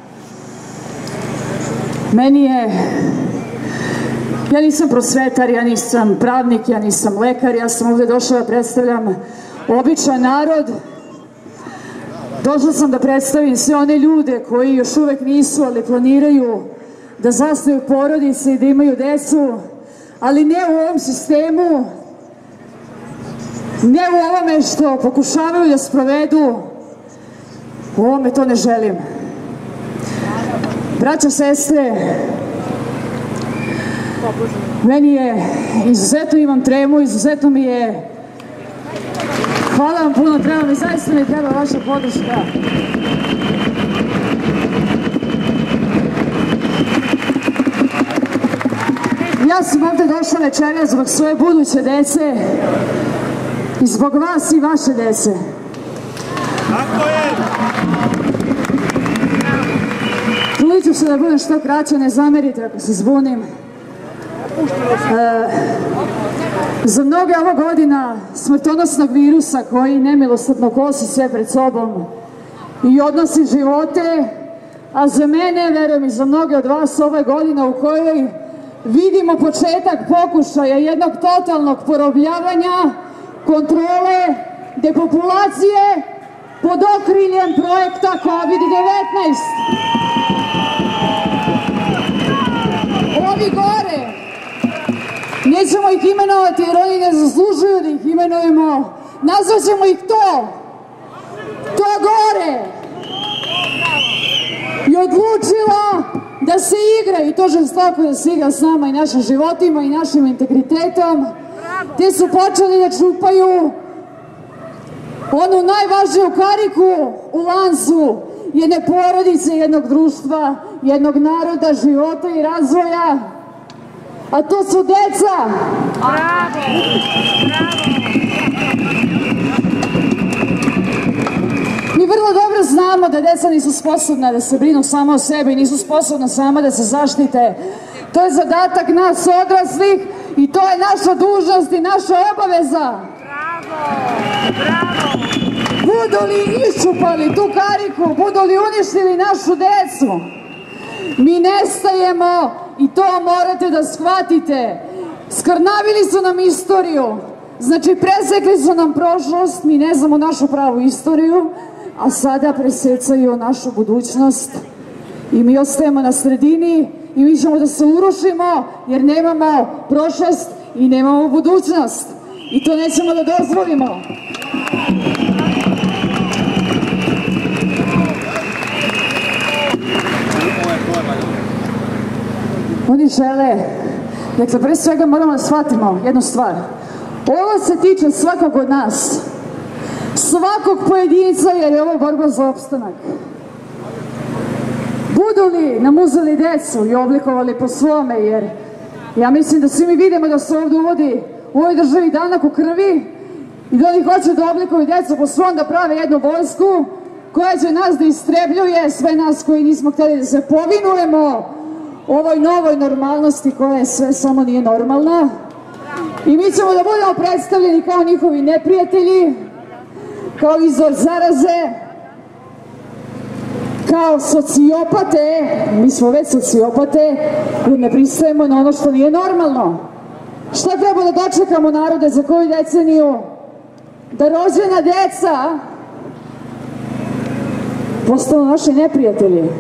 Meni je, ja nisam prosvetar, ja nisam pravnik, ja nisam lekar, ja sam ovde došla da predstavljam običan narod. Došla sam da predstavim sve one ljude koji još uvek nisu, ali planiraju da zasnuju porodice i da imaju decu, ali ne u ovom sistemu, ne u ovome što pokušavaju da sprovedu, u ovome to ne želim. Braćo, sestre, meni je, izuzetno imam tremu, izuzetno mi je, hvala vam puno, treba mi, zaista mi treba vaša podrška. Ja sam ovde došla večerja zbog svoje buduće dece i zbog vas i vaše dece. Tako je! Trudit ću se da budem što kraće, ne zamerite ako se zbunim. E, za mnoge ova godina smrtonosnog virusa koji nemilosrdno kosi sve pred sobom i odnosi živote, a za mene, verujem i za mnoge od vas, ova godina u kojoj vidimo početak pokušaja jednog totalnog porobljavanja, kontrole, depopulacije pod okriljem projekta kovid devetnaest. Ovi gore, nećemo ih imenovati jer oni ne zaslužuju da ih imenujemo, nazvat ćemo ih to, to gore, je odlučila da se igra, i to žestoko da se igra s nama i našim životima i našim integritetom, te su počeli da čupaju onu najvažniju kariku u lancu jedne porodice, jednog društva, jednog naroda, života i razvoja, a to su deca. Bravo! Mi vrlo dobro znamo da deca nisu sposobna da se brinu samo o sebi, nisu sposobna sama da se zaštite. To je zadatak nas odraslih i to je naša dužnost i naša obaveza. Bravo! Bravo! Budu li iščupali tu kariku, budu li uništili našu decu, mi nestajemo i to morate da shvatite. Skrnavili su nam istoriju, znači presekli su nam prošlost, mi ne znamo našu pravu istoriju, a sada presecaju našu budućnost i mi ostajemo na sredini i mi ćemo da se urušimo jer nemamo prošlost i nemamo budućnost i to nećemo da dozvolimo. Oni žele, dakle, pre svega moramo da shvatimo jednu stvar. Ovo se tiče svakog od nas, svakog pojedinca, jer je ovo borba za opstanak. Budu li nam uzeli decu i oblikovali po svome, jer ja mislim da svi mi vidimo da se ovdje uvodi u ovoj državi danak u krvi i da oni hoće da oblikuju decu po svom, da prave jednu vojsku koja će nas da istrebljuje, sve nas koji nismo htjeli da se povinujemo ovoj novoj normalnosti koja je sve samo nije normalna. I mi ćemo da budemo predstavljeni kao njihovi neprijatelji, kao izvor zaraze, kao sociopate. Mi smo već sociopate jer ne pristajemo na ono što nije normalno. Šta treba da dočekamo, narode, za koju deceniju? Da rođena deca postanu naši neprijatelji.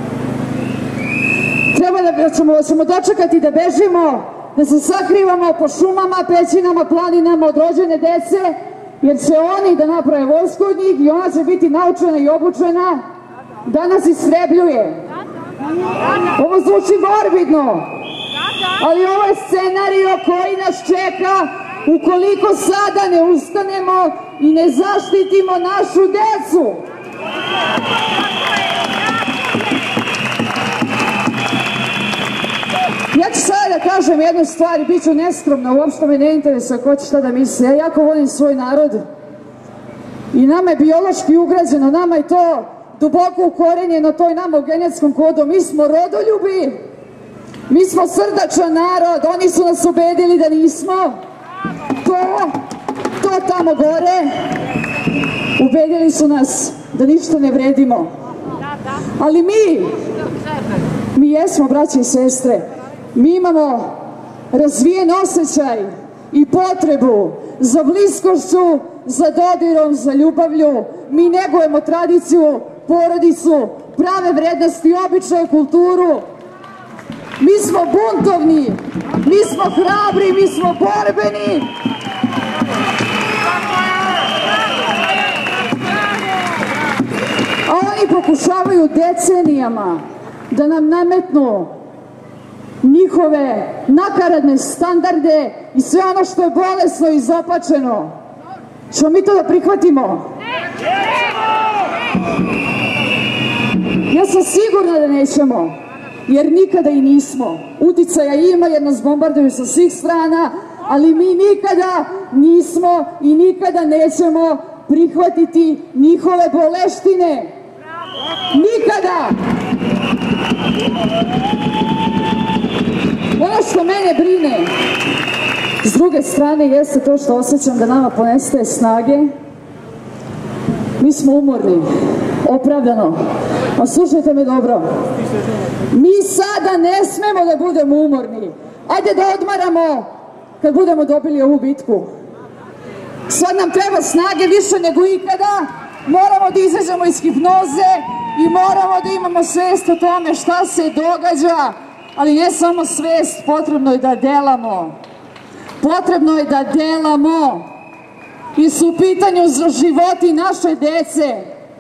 Treba da ćemo, da ćemo dočekati da bežimo, da se sakrivamo po šumama, pećinama, planinama od rođene dece, jer će oni da naprave vojsku od njih i ona će biti naučena i obučena da nas istrebljuje. Ovo zvuči morbidno, ali ovo je scenario koji nas čeka ukoliko sada ne ustanemo i ne zaštitimo našu decu. Ja ću sada da kažem jednu stvar i bit ću neskromna, uopšte me ne interesuje ko će šta da misli. Ja jako volim svoj narod i nama je biološki ugrađeno, nama je to duboko ukorenjeno, to je nama u genetskom kodu. Mi smo rodoljubi, mi smo srdačan narod, oni su nas ubedili da nismo. To, to tamo gore, ubedili su nas da ništa ne vredimo. Ali mi, mi jesmo braće i sestre, mi imamo razvijen osjećaj i potrebu za bliskošću, za dodirom, za ljubavlju. Mi negujemo tradiciju, porodicu, prave vrednosti, običaje, kulturu. Mi smo buntovni, mi smo hrabri, mi smo borbeni. A oni pokušavaju decenijama da nam nametnu njihove nakaradne standarde i sve ono što je bolesno i izopačeno. Ćemo mi to da prihvatimo? Ja sam sigurna da nećemo, jer nikada i nismo. Uticaja ima jer nas bombarduju sa svih strana, ali mi nikada nismo i nikada nećemo prihvatiti njihove boleštine. Nikada! Ono što mene brine, s druge strane, jeste to što osjećam da nama ponestaje snage. Mi smo umorni, opravdano. A slušajte me dobro, mi sada ne smemo da budemo umorni. Ajde da odmaramo kad budemo dobili ovu bitku. Sad nam treba snage više nego ikada, moramo da izađemo iz hipnoze i moramo da imamo svest o tome šta se događa, ali ne samo svest, potrebno je da delamo. Potrebno je da delamo i su u pitanju za životi naše dece.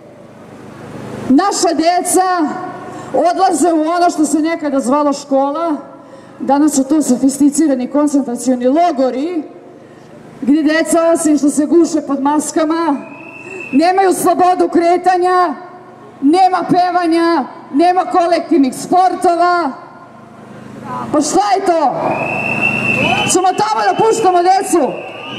Naša deca odlaze u ono što se nekada zvalo škola, danas su to sofisticirani koncentracioni logori, gdje deca, osim što se guše pod maskama, nemaju slobodu kretanja, nema pevanja, nema kolektivnih sportova. Pa šta je to? Ćemo tamo da puštamo decu?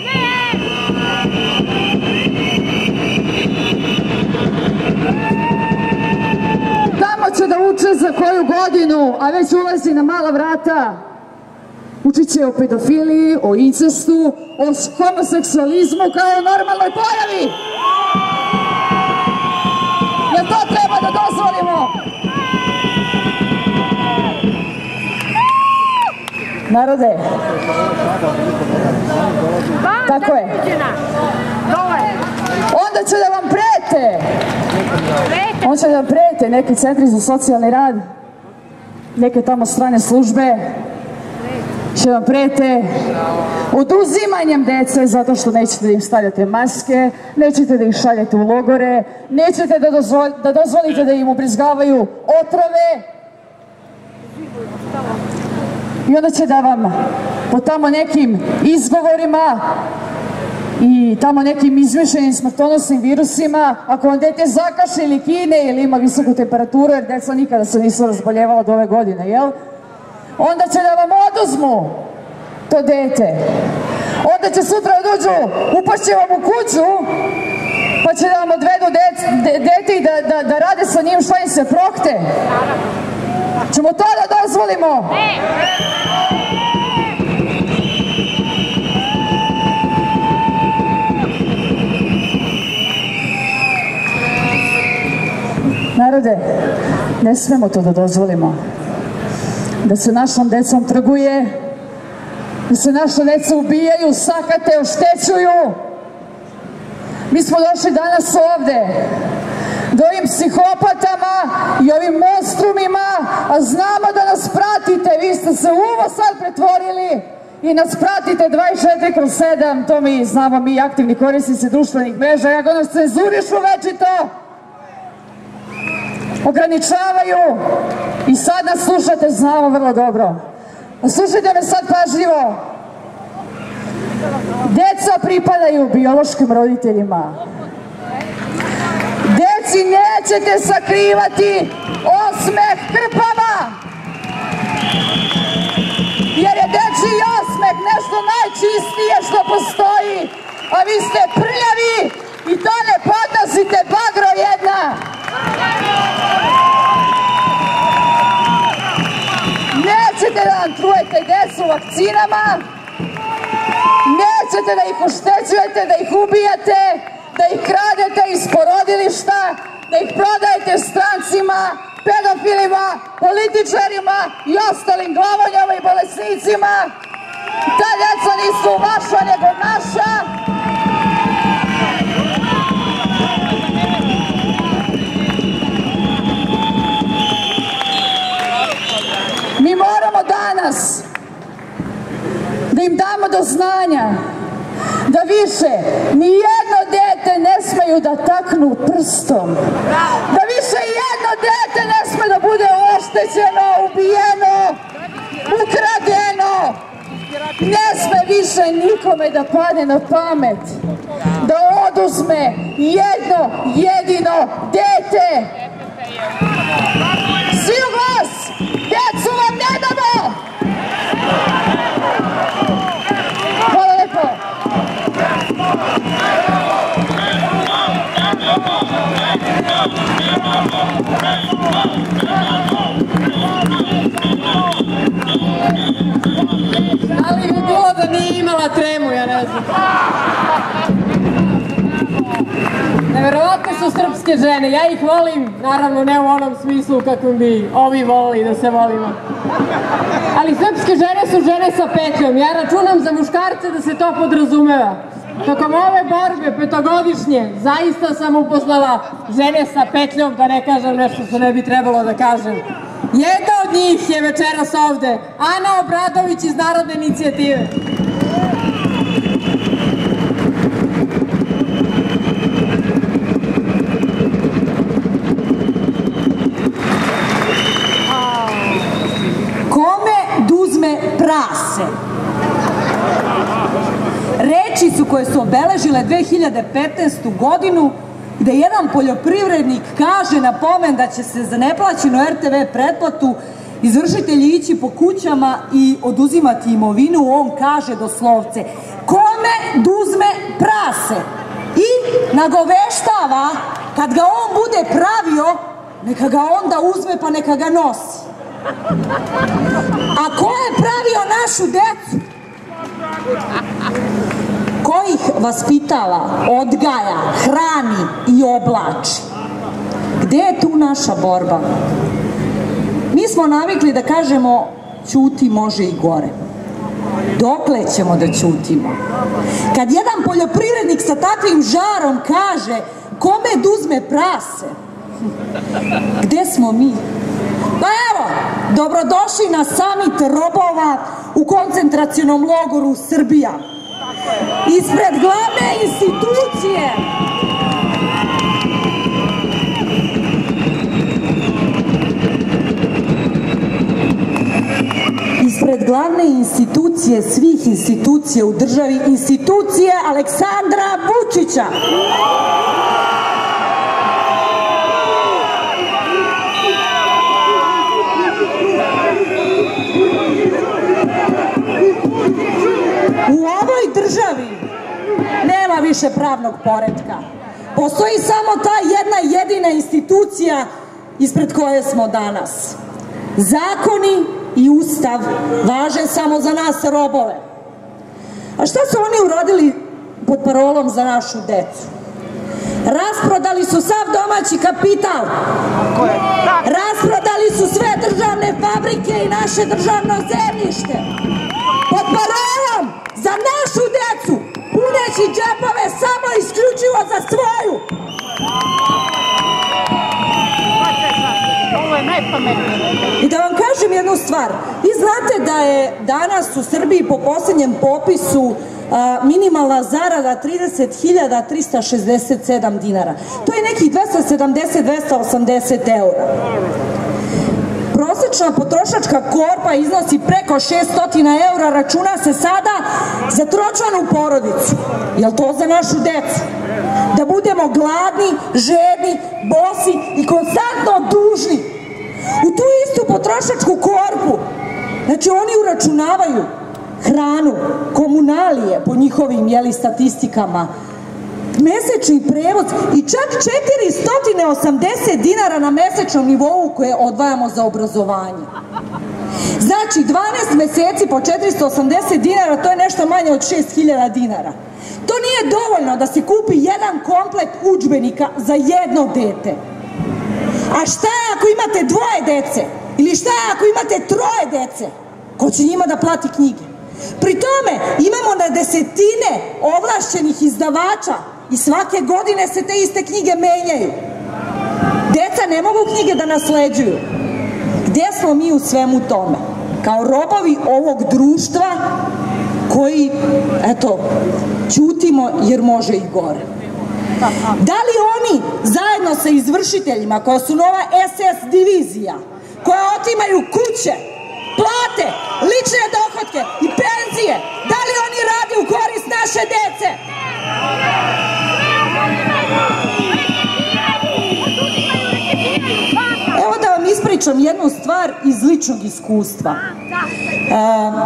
Tamo će da uče za koju godinu, a već ulazi na mala vrata. Učit će o pedofiliji, o incestu, o homoseksualizmu kao o normalnoj pojavi. Jel to treba da dozvolimo? Narode, tako je. Onda će da vam prete. On će da vam prete neki centri za socijalni rad, neke tamo strane službe, će vam prete oduzimanjem dece zato što nećete da im stavljate maske, nećete da ih šaljete u logore, nećete da, dozvol, da dozvolite da im ubrizgavaju otrove. I onda će da vam po tamo nekim izgovorima i tamo nekim izmišljenim smrtonosnim virusima, ako vam dete zakaše ili kine ili ima visoku temperaturu, jer deca nikada se nisu razboljevala od ove godine, jel? Onda će da vam oduzmu to dete. Onda će sutra da uđu, upašće vam u kuću, pa će da vam odvedu dete i da rade sa njim šta im se prohte. Ćemo to da dozvolimo? Narode, ne smemo to da dozvolimo. Da se našom decom trguje, da se naša deca ubijaju, sakate, oštećuju. Mi smo došli danas ovde da ovim psihopatama i ovim monstrumima, a znamo da nas pratite, vi ste se uvo sad pretvorili i nas pratite dvadeset četiri kroz sedam, to mi znamo, mi aktivni korisnici društvenih mreža, kako nas cenzurišu večito, ograničavaju i sad nas slušate, znamo vrlo dobro. Slušajte me sad pažljivo. Deca pripadaju biološkim roditeljima. Deci nećete sakrivati osmeh krpama, jer je dečiji osmeh nešto najčistije što postoji, a vi ste prljavi i to ne podnosite, bagro jedna. Nećete da nam trujete decu vakcinama, nećete da ih oštećujete, da ih ubijate, da ih kradete iz porodilišta, da ih prodajete strancima, pedofilima, političarima i ostalim glavonjama i bolesnicima. Ta deca nisu vaša, nego naša. Mi moramo danas da im damo do znanja da više nijedno dete ne smeju da taknu prstom, da više jedno dete ne sme da bude oštećeno, ubijeno, ukradeno, ne sme više nikome da padne na pamet da oduzme jedno jedino dete. Svi u glas, decu vam ne damo! Hvala lepo! Da li bi bilo da nije imala tremu, ja ne znam. Neverovatno su srpske žene, ja ih volim, naravno ne u onom smislu kakvom bi ovi volili da se volimo. Ali srpske žene su žene sa petljom, ja računam za muškarce da se to podrazumeva. Tokom ove borbe petogodišnje zaista sam upoznala žene sa petljom, da ne kažem nešto što ne bi trebalo da kažem. Jedna od njih je večeras ovde, Ana Obradović iz Narodne inicijative. Kome duzme prase? Reči su koje su obeležile dve hiljade petnaestu godinu, gde jedan poljoprivrednik kaže na pomen da će se za neplaćenu er te ve pretplatu izvršitelji ići po kućama i oduzimati imovinu. On kaže doslovce: kome duzme prase? I nagoveštava, kad ga on bude pravio, neka ga onda uzme pa neka ga nosi. A ko je pravio našu decu? Ko ih vaspitava, odgaja, hrani i oblači? Gde je tu naša borba? Mi smo navikli da kažemo ćuti, može i gore. Dokle ćemo da ćutimo? Kad jedan poljoprivrednik sa takvim žarom kaže kome duzme prase, gde smo mi? Pa evo, dobrodošli na samit robova u koncentracionom logoru Srbija. Ispred glavne institucije ispred pred glavne institucije svih institucija u državi, institucije Aleksandra Vučića. U ovoj državi nema više pravnog poretka. Postoji samo ta jedna jedina institucija ispred koje smo danas. Zakoni i Ustav važe samo za nas robove. A šta su oni uradili pod parolom za našu decu? Rasprodali su sav domaći kapital. Rasprodali su sve državne fabrike i naše državno zemljište. Pod parolom za našu decu, puneći džepove samo isključivo za svoju. I da vam kažem jednu stvar, vi znate da je danas u Srbiji po posljednjem popisu a, minimalna zarada trideset hiljada trista šezdeset sedam dinara. To je nekih dvesta sedamdeset do dvesta osamdeset eura. Prosečna potrošačka korpa iznosi preko šessto eura, računa se sada za tročlanu porodicu. Jel to za našu decu? Da budemo gladni, žedni, bosi i konstantno dužni. U tu istu potrošačku korpu, znači oni uračunavaju hranu, komunalije po njihovim jeli statistikama, mesečni prevoz i čak četiristo osamdeset dinara na mesečnom nivou koje odvajamo za obrazovanje. Znači dvanaest meseci po četiristo osamdeset dinara, to je nešto manje od šest hiljada dinara. To nije dovoljno da se kupi jedan komplet udžbenika za jedno dete. A šta ako imate dvoje dece? Ili šta ako imate troje dece? Ko će njima da plati knjige? Pri tome imamo na desetine ovlašćenih izdavača i svake godine se te iste knjige menjaju. Deca ne mogu knjige da nasleđuju. Gde smo mi u svemu tome? Kao robovi ovog društva koji, eto, ćutimo jer može i gore. Da li oni zajedno sa izvršiteljima koja su nova es es divizija, koja otimaju kuće, plate, lične dohotke i penzije, da li oni rade u korist naše dece? Evo da vam ispričam jednu stvar iz ličnog iskustva. Uh,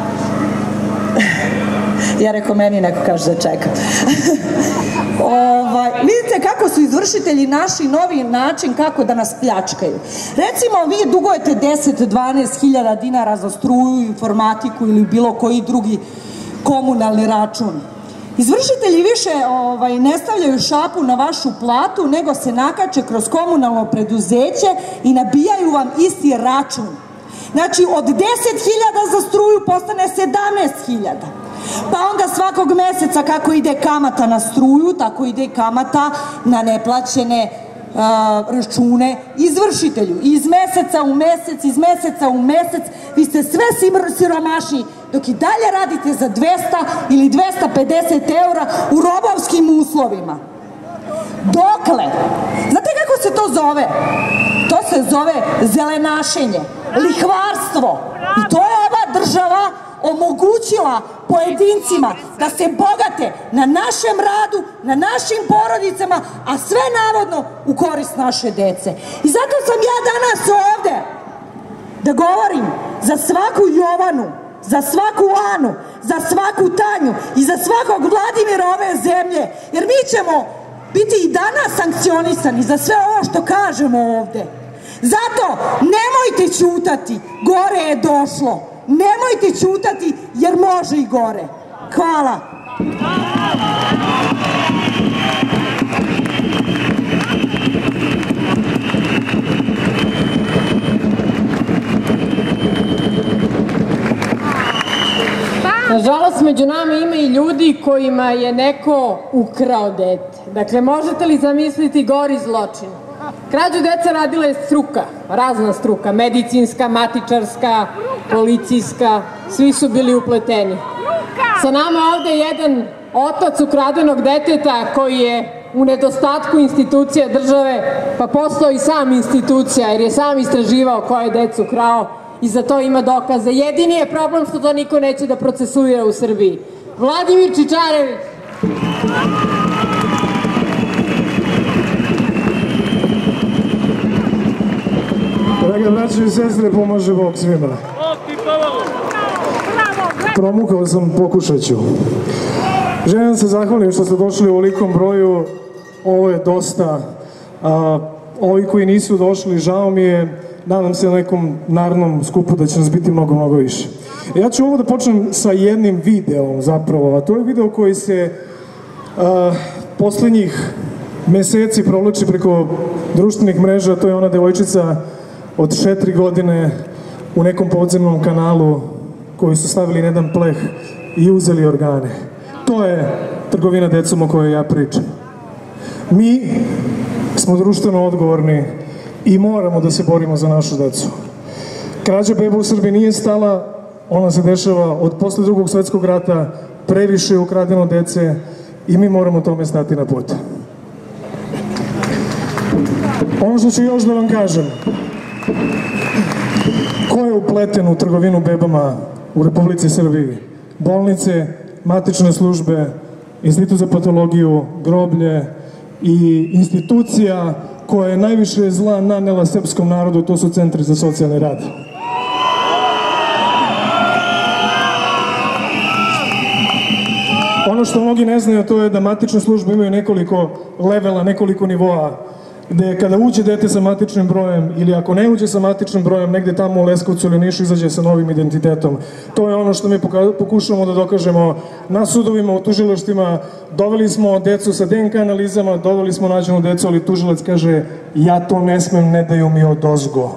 ja rekao, meni neko kaže da čekam. Ovaj, vidite kako su izvršitelji našli novi način kako da nas pljačkaju. Recimo, vi dugujete deset do dvanaest hiljada dinara za struju, informatiku ili bilo koji drugi komunalni račun. Izvršitelji više ovaj, ne stavljaju šapu na vašu platu, nego se nakače kroz komunalno preduzeće i nabijaju vam isti račun. Znači, od deset hiljada za struju postane sedamnaest hiljada. Pa onda svakog meseca kako ide kamata na struju, tako ide i kamata na neplaćene uh, račune izvršitelju. Iz meseca u mesec, iz meseca u mesec, vi ste sve siromašniji, dok i dalje radite za dvesta ili dvesta pedeset eura u robovskim uslovima. Dokle? Znate kako se to zove? To se zove zelenašenje, lihvarstvo. I to je ova država omogućila pojedincima da se bogate na našem radu, na našim porodicama, a sve navodno u korist naše dece. I zato sam ja danas ovde da govorim za svaku Jovanu, za svaku Anu, za svaku Tanju i za svakog Vladimira ove zemlje, jer mi ćemo biti i danas sankcionisani za sve ovo što kažemo ovde. Zato nemojte ćutati, gore je došlo. Nemojte ćutati jer može i gore. Hvala. Nažalost, među nama ima i ljudi kojima je neko ukrao dete. Dakle, možete li zamisliti gori zločin? Krađu deca radila je struka, razna struka, medicinska, matičarska, policijska, svi su bili upleteni. Sa nama ovde je jedan otac ukradenog deteta koji je u nedostatku institucija države, pa postao i sam institucija jer je sam istraživao koje decu krao i za to ima dokaze. Jedini je problem što to niko neće da procesuira u Srbiji. Vladimir Čičarević. Draga braće i sestre, pomaže Bog svima. Promukao sam, pokušat ću. Želim se zahvalim što ste došli u ovolikom broju, ovo je dosta. A, ovi koji nisu došli, žao mi je, nadam se na nekom narodnom skupu da će nas biti mnogo, mnogo više. Ja ću ovo da počnem sa jednim videom zapravo, a to je video koji se a, poslednjih meseci provlači preko društvenih mreža, to je ona devojčica od četiri godine u nekom podzemnom kanalu koji su stavili na jedan pleh i uzeli organe. To je trgovina decom o kojoj ja pričam. Mi smo društveno odgovorni i moramo da se borimo za našu decu. Krađa beba u Srbiji nije stala, ona se dešava od posle drugog svetskog rata, previše je ukradeno dece i mi moramo tome stati na put. Ono što ću još da vam kažem, ko je upleten u trgovinu bebama u Republici Srbiji? Bolnice, matične službe, Institut za patologiju, groblje i institucija koja je najviše zla nanela srpskom narodu, to su centri za socijalni rad. Ono što mnogi ne znaju, to je da matične službe imaju nekoliko levela, nekoliko nivoa, gde kada uđe dete sa matičnim brojem ili ako ne uđe sa matičnim brojem, negde tamo u Leskovcu ili Nišu izađe sa novim identitetom. To je ono što mi pokušavamo da dokažemo na sudovima, u tužilaštvima. Doveli smo decu sa D N K analizama, doveli smo nađenu decu, ali tužilac kaže ja to ne smem, ne daju mi odozgo.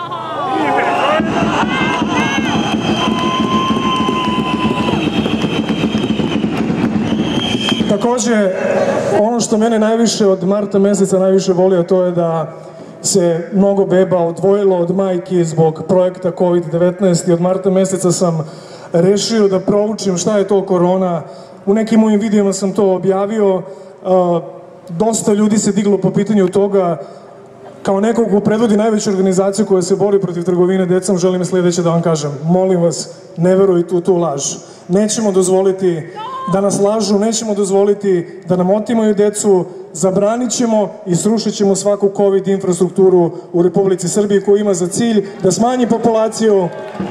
Takođe, ono što mene najviše od marta meseca najviše voli, a to je da se mnogo beba odvojilo od majki zbog projekta kovid devetnaest i od marta meseca sam rešio da proučim šta je to korona. U nekim mojim videima sam to objavio. Dosta ljudi se diglo po pitanju toga. Kao nekog ko predvodi najveću organizaciju koja se bori protiv trgovine decom, želim sledeće da vam kažem. Molim vas, ne verujte u tu laž. Nećemo dozvoliti da nas lažu, nećemo dozvoliti da nam otimaju decu, zabranit ćemo i srušit ćemo svaku kovid infrastrukturu u Republici Srbiji koja ima za cilj da smanji populaciju,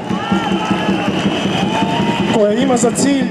koja ima za cilj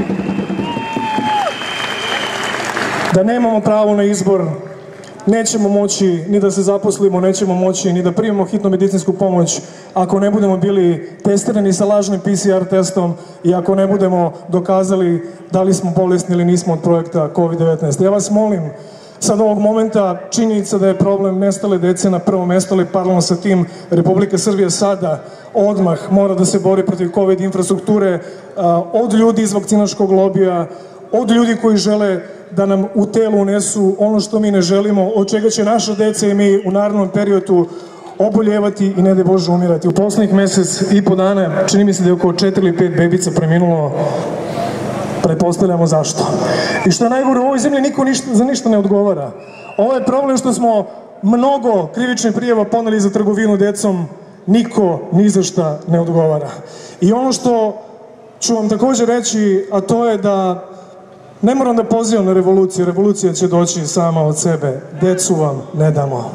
da nemamo pravo na izbor. Nećemo moći ni da se zaposlimo, nećemo moći ni da primimo hitnu medicinsku pomoć ako ne budemo bili testirani sa lažnim P C R testom i ako ne budemo dokazali da li smo bolesni ili nismo od projekta kovid devetnaest. Ja vas molim, sad ovog momenta činjenica da je problem nestale dece na prvom mestu, ali paralelno sa tim Republika Srbija sada odmah mora da se bori protiv kovid infrastrukture, od ljudi iz vakcinaškog lobija, od ljudi koji žele da nam u telu unesu ono što mi ne želimo, od čega će naša deca i mi u narednom periodu oboljevati i ne daj Bože umirati. U poslednjih mesec i po dana, čini mi se da je oko četiri ili pet bebica preminulo, pretpostavljamo zašto. I što je najgore, u ovoj zemlji niko ništa, za ništa ne odgovara. Ovo je problem što smo mnogo krivičnih prijava poneli za trgovinu decom, niko ni za šta ne odgovara. I ono što ću vam takođe reći, a to je da ne moram da pozivam na revoluciju, revolucija će doći sama od sebe. Decu vam ne damo.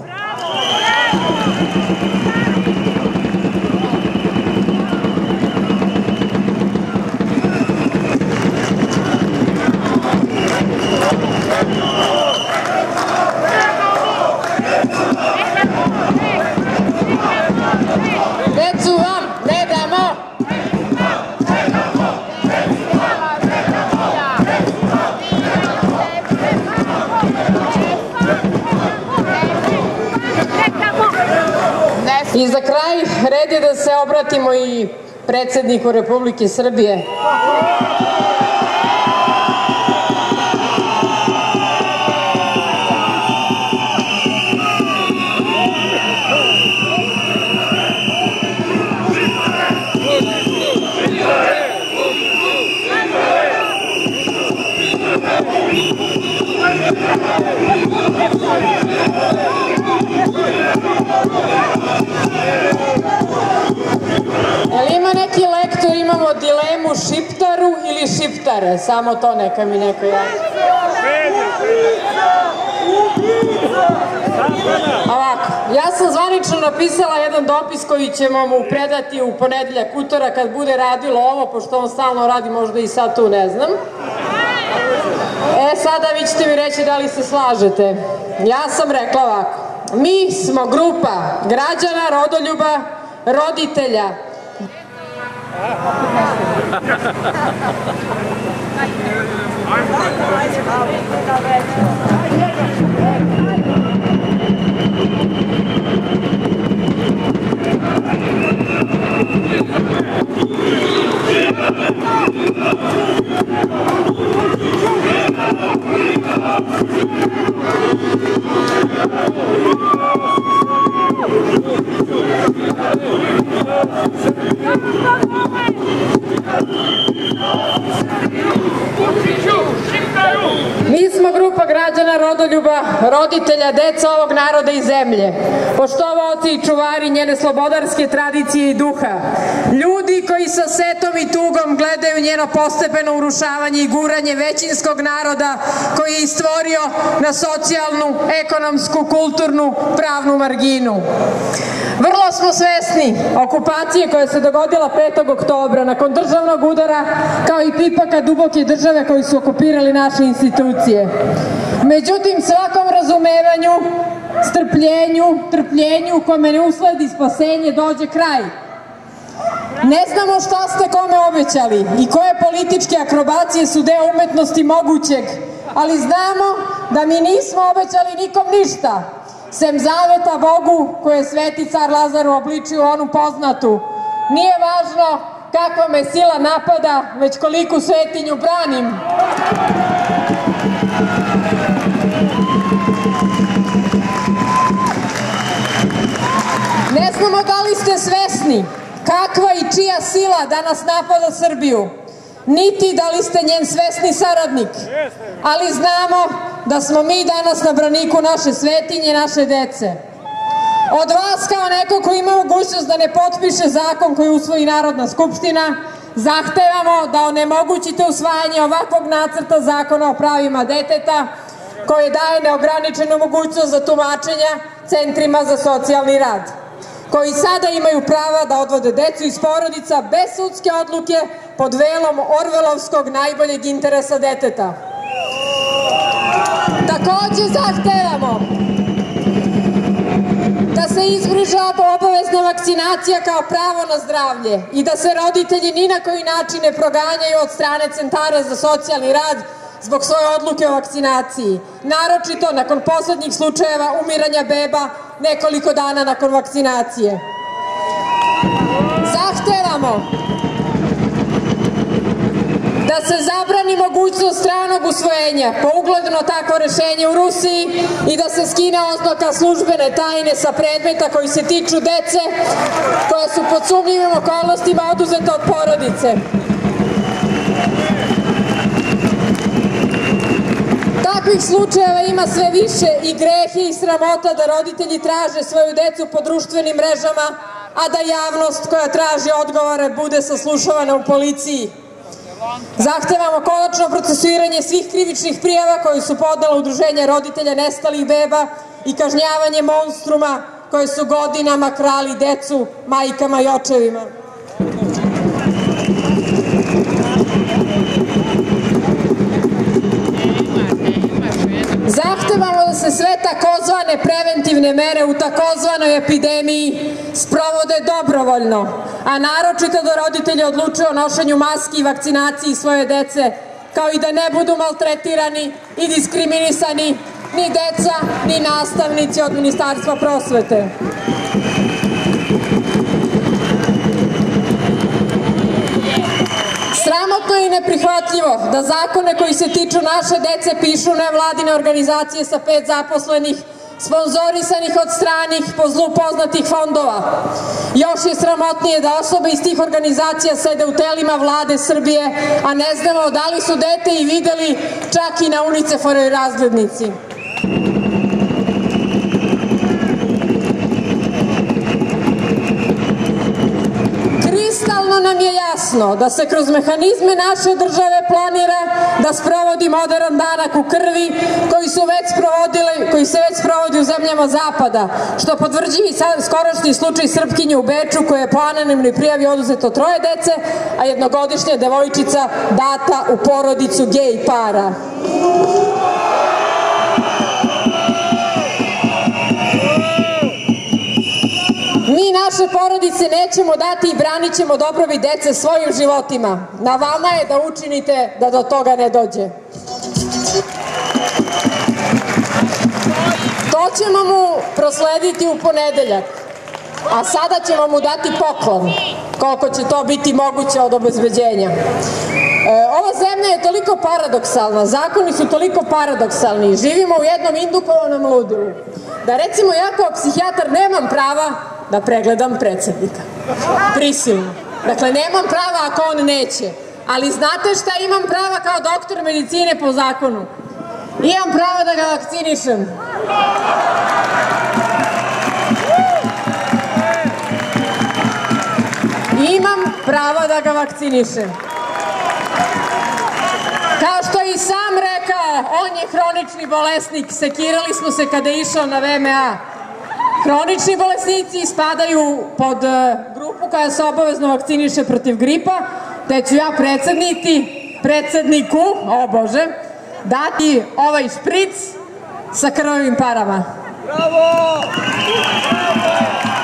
Decu vam ne damo! I za kraj, red je da se obratimo i predsedniku Republike Srbije. Je li li ima neki lektor, imamo dilemu šiptaru ili šiptare? Samo to neka mi neko javi. Ovako, ja sam zvanično napisala jedan dopis koji ćemo mu predati u ponedeljak, utorak kad bude radilo ovo, pošto on stalno radi, možda i sad tu, ne znam. E, sada vi ćete mi reći da li se slažete. Ja sam rekla ovako, mi smo grupa građana, rodoljuba, roditelja. Mi smo grupa građana, rodoljuba, roditelja, deca ovog naroda i zemlje, poštovaoci i čuvari njene slobodarske tradicije i duha, ljudi koji sa setom i tugom gledaju njeno postepeno urušavanje i guranje većinskog naroda koji je stvorio na socijalnu, ekonomsku, kulturnu, pravnu marginu. Vrlo smo svesni okupacije koja se dogodila petog oktobra nakon državnog udara, kao i pipaka duboke države koji su okupirali naše institucije. Međutim, svakom razumevanju, strpljenju, trpljenju kome ne usledi spasenje dođe kraj. Ne znamo šta ste kome obećali i koje političke akrobacije su deo umetnosti mogućeg, ali znamo da mi nismo obećali nikom ništa, sem zaveta Bogu koje je sveti car Lazar uobličio onu poznatu. Nije važno kakva me sila napada, već koliku svetinju branim. Ne znamo da li ste svesni kakva i čija sila danas napada Srbiju, niti da li ste njen svesni saradnik, ali znamo da smo mi danas na braniku naše svetinje, naše dece. Od vas kao neko ko ima mogućnost da ne potpiše zakon koji usvoji Narodna skupština, zahtevamo da onemogućite usvajanje ovakvog nacrta zakona o pravima deteta koji daje neograničenu mogućnost za tumačenja centrima za socijalni rad, koji sada imaju prava da odvode decu iz porodica bez sudske odluke pod velom orvelovskog najboljeg interesa deteta. Takođe zahtevamo da se izbriše obavezna vakcinacija kao pravo na zdravlje i da se roditelji ni na koji način ne proganjaju od strane centara za socijalni rad zbog svoje odluke o vakcinaciji, naročito nakon poslednjih slučajeva umiranja beba nekoliko dana nakon vakcinacije. Zahtevamo da se zabrani mogućnost stranog usvojenja, po ugledu na takvo rešenje u Rusiji, i da se skine oznaka službene tajne sa predmeta koji se tiču dece koja su pod sumnjivim okolnostima oduzeta od porodice. Takvih slučajeva ima sve više i greh je i sramota da roditelji traže svoju decu po društvenim mrežama, a da javnost koja traži odgovore bude saslušavana u policiji. Zahtevamo konačno procesuiranje svih krivičnih prijava koje su podnela udruženja roditelja nestalih beba i kažnjavanje monstruma koje su godinama krali decu majkama i očevima. Zahtevamo da se sve takozvane preventivne mere u takozvanoj epidemiji sprovode dobrovoljno, a naročito da roditelji odlučuju o nošenju maski i vakcinaciji svoje dece, kao i da ne budu maltretirani i diskriminisani ni deca, ni nastavnici od Ministarstva prosvete. Sramotno i neprihvatljivo da zakone koji se tiču naše dece pišu nevladine organizacije sa pet zaposlenih, sponzorisanih od stranih po zlu poznatih fondova. Još je sramotnije da osobe iz tih organizacija sede u telima vlade Srbije, a ne znamo da li su dete i videli čak i na UNICEF-ovoj razglednici. Kristalno Potpuno nam je jasno da se kroz mehanizme naše države planira da sprovodi modern danak u krvi koji su već sprovodili, koji se već sprovodi u zemljama zapada, što potvrđuje i skorašnji slučaj Srpkinje u Beču koja je po anonimnoj prijavi oduzeto troje dece, a jednogodišnja devojčica data u porodicu gej para. Mi naše porodice nećemo dati i branit ćemo dobrobit dece svojim životima. Na vama je da učinite da do toga ne dođe. To ćemo mu proslediti u ponedeljak, a sada ćemo mu dati poklon, koliko će to biti moguće od obezbeđenja. Ova zemlja je toliko paradoksalna, zakoni su toliko paradoksalni, živimo u jednom indukovanom ludilu, da recimo ja kao psihijatar nemam prava da pregledam predsednika. Prisilno. Dakle, nemam prava ako on neće. Ali znate šta imam prava kao doktor medicine po zakonu? Imam pravo da ga vakcinišem. Imam pravo da ga vakcinišem. Kao što je i sam rekao, on je hronični bolesnik. Sekirali smo se kada je išao na V M A. Hronični bolesnici spadaju pod grupu koja se obavezno vakciniše protiv gripa, te ću ja predsedniti, predsedniku, o Bože, dati ovaj špric sa krvavim parama. Bravo!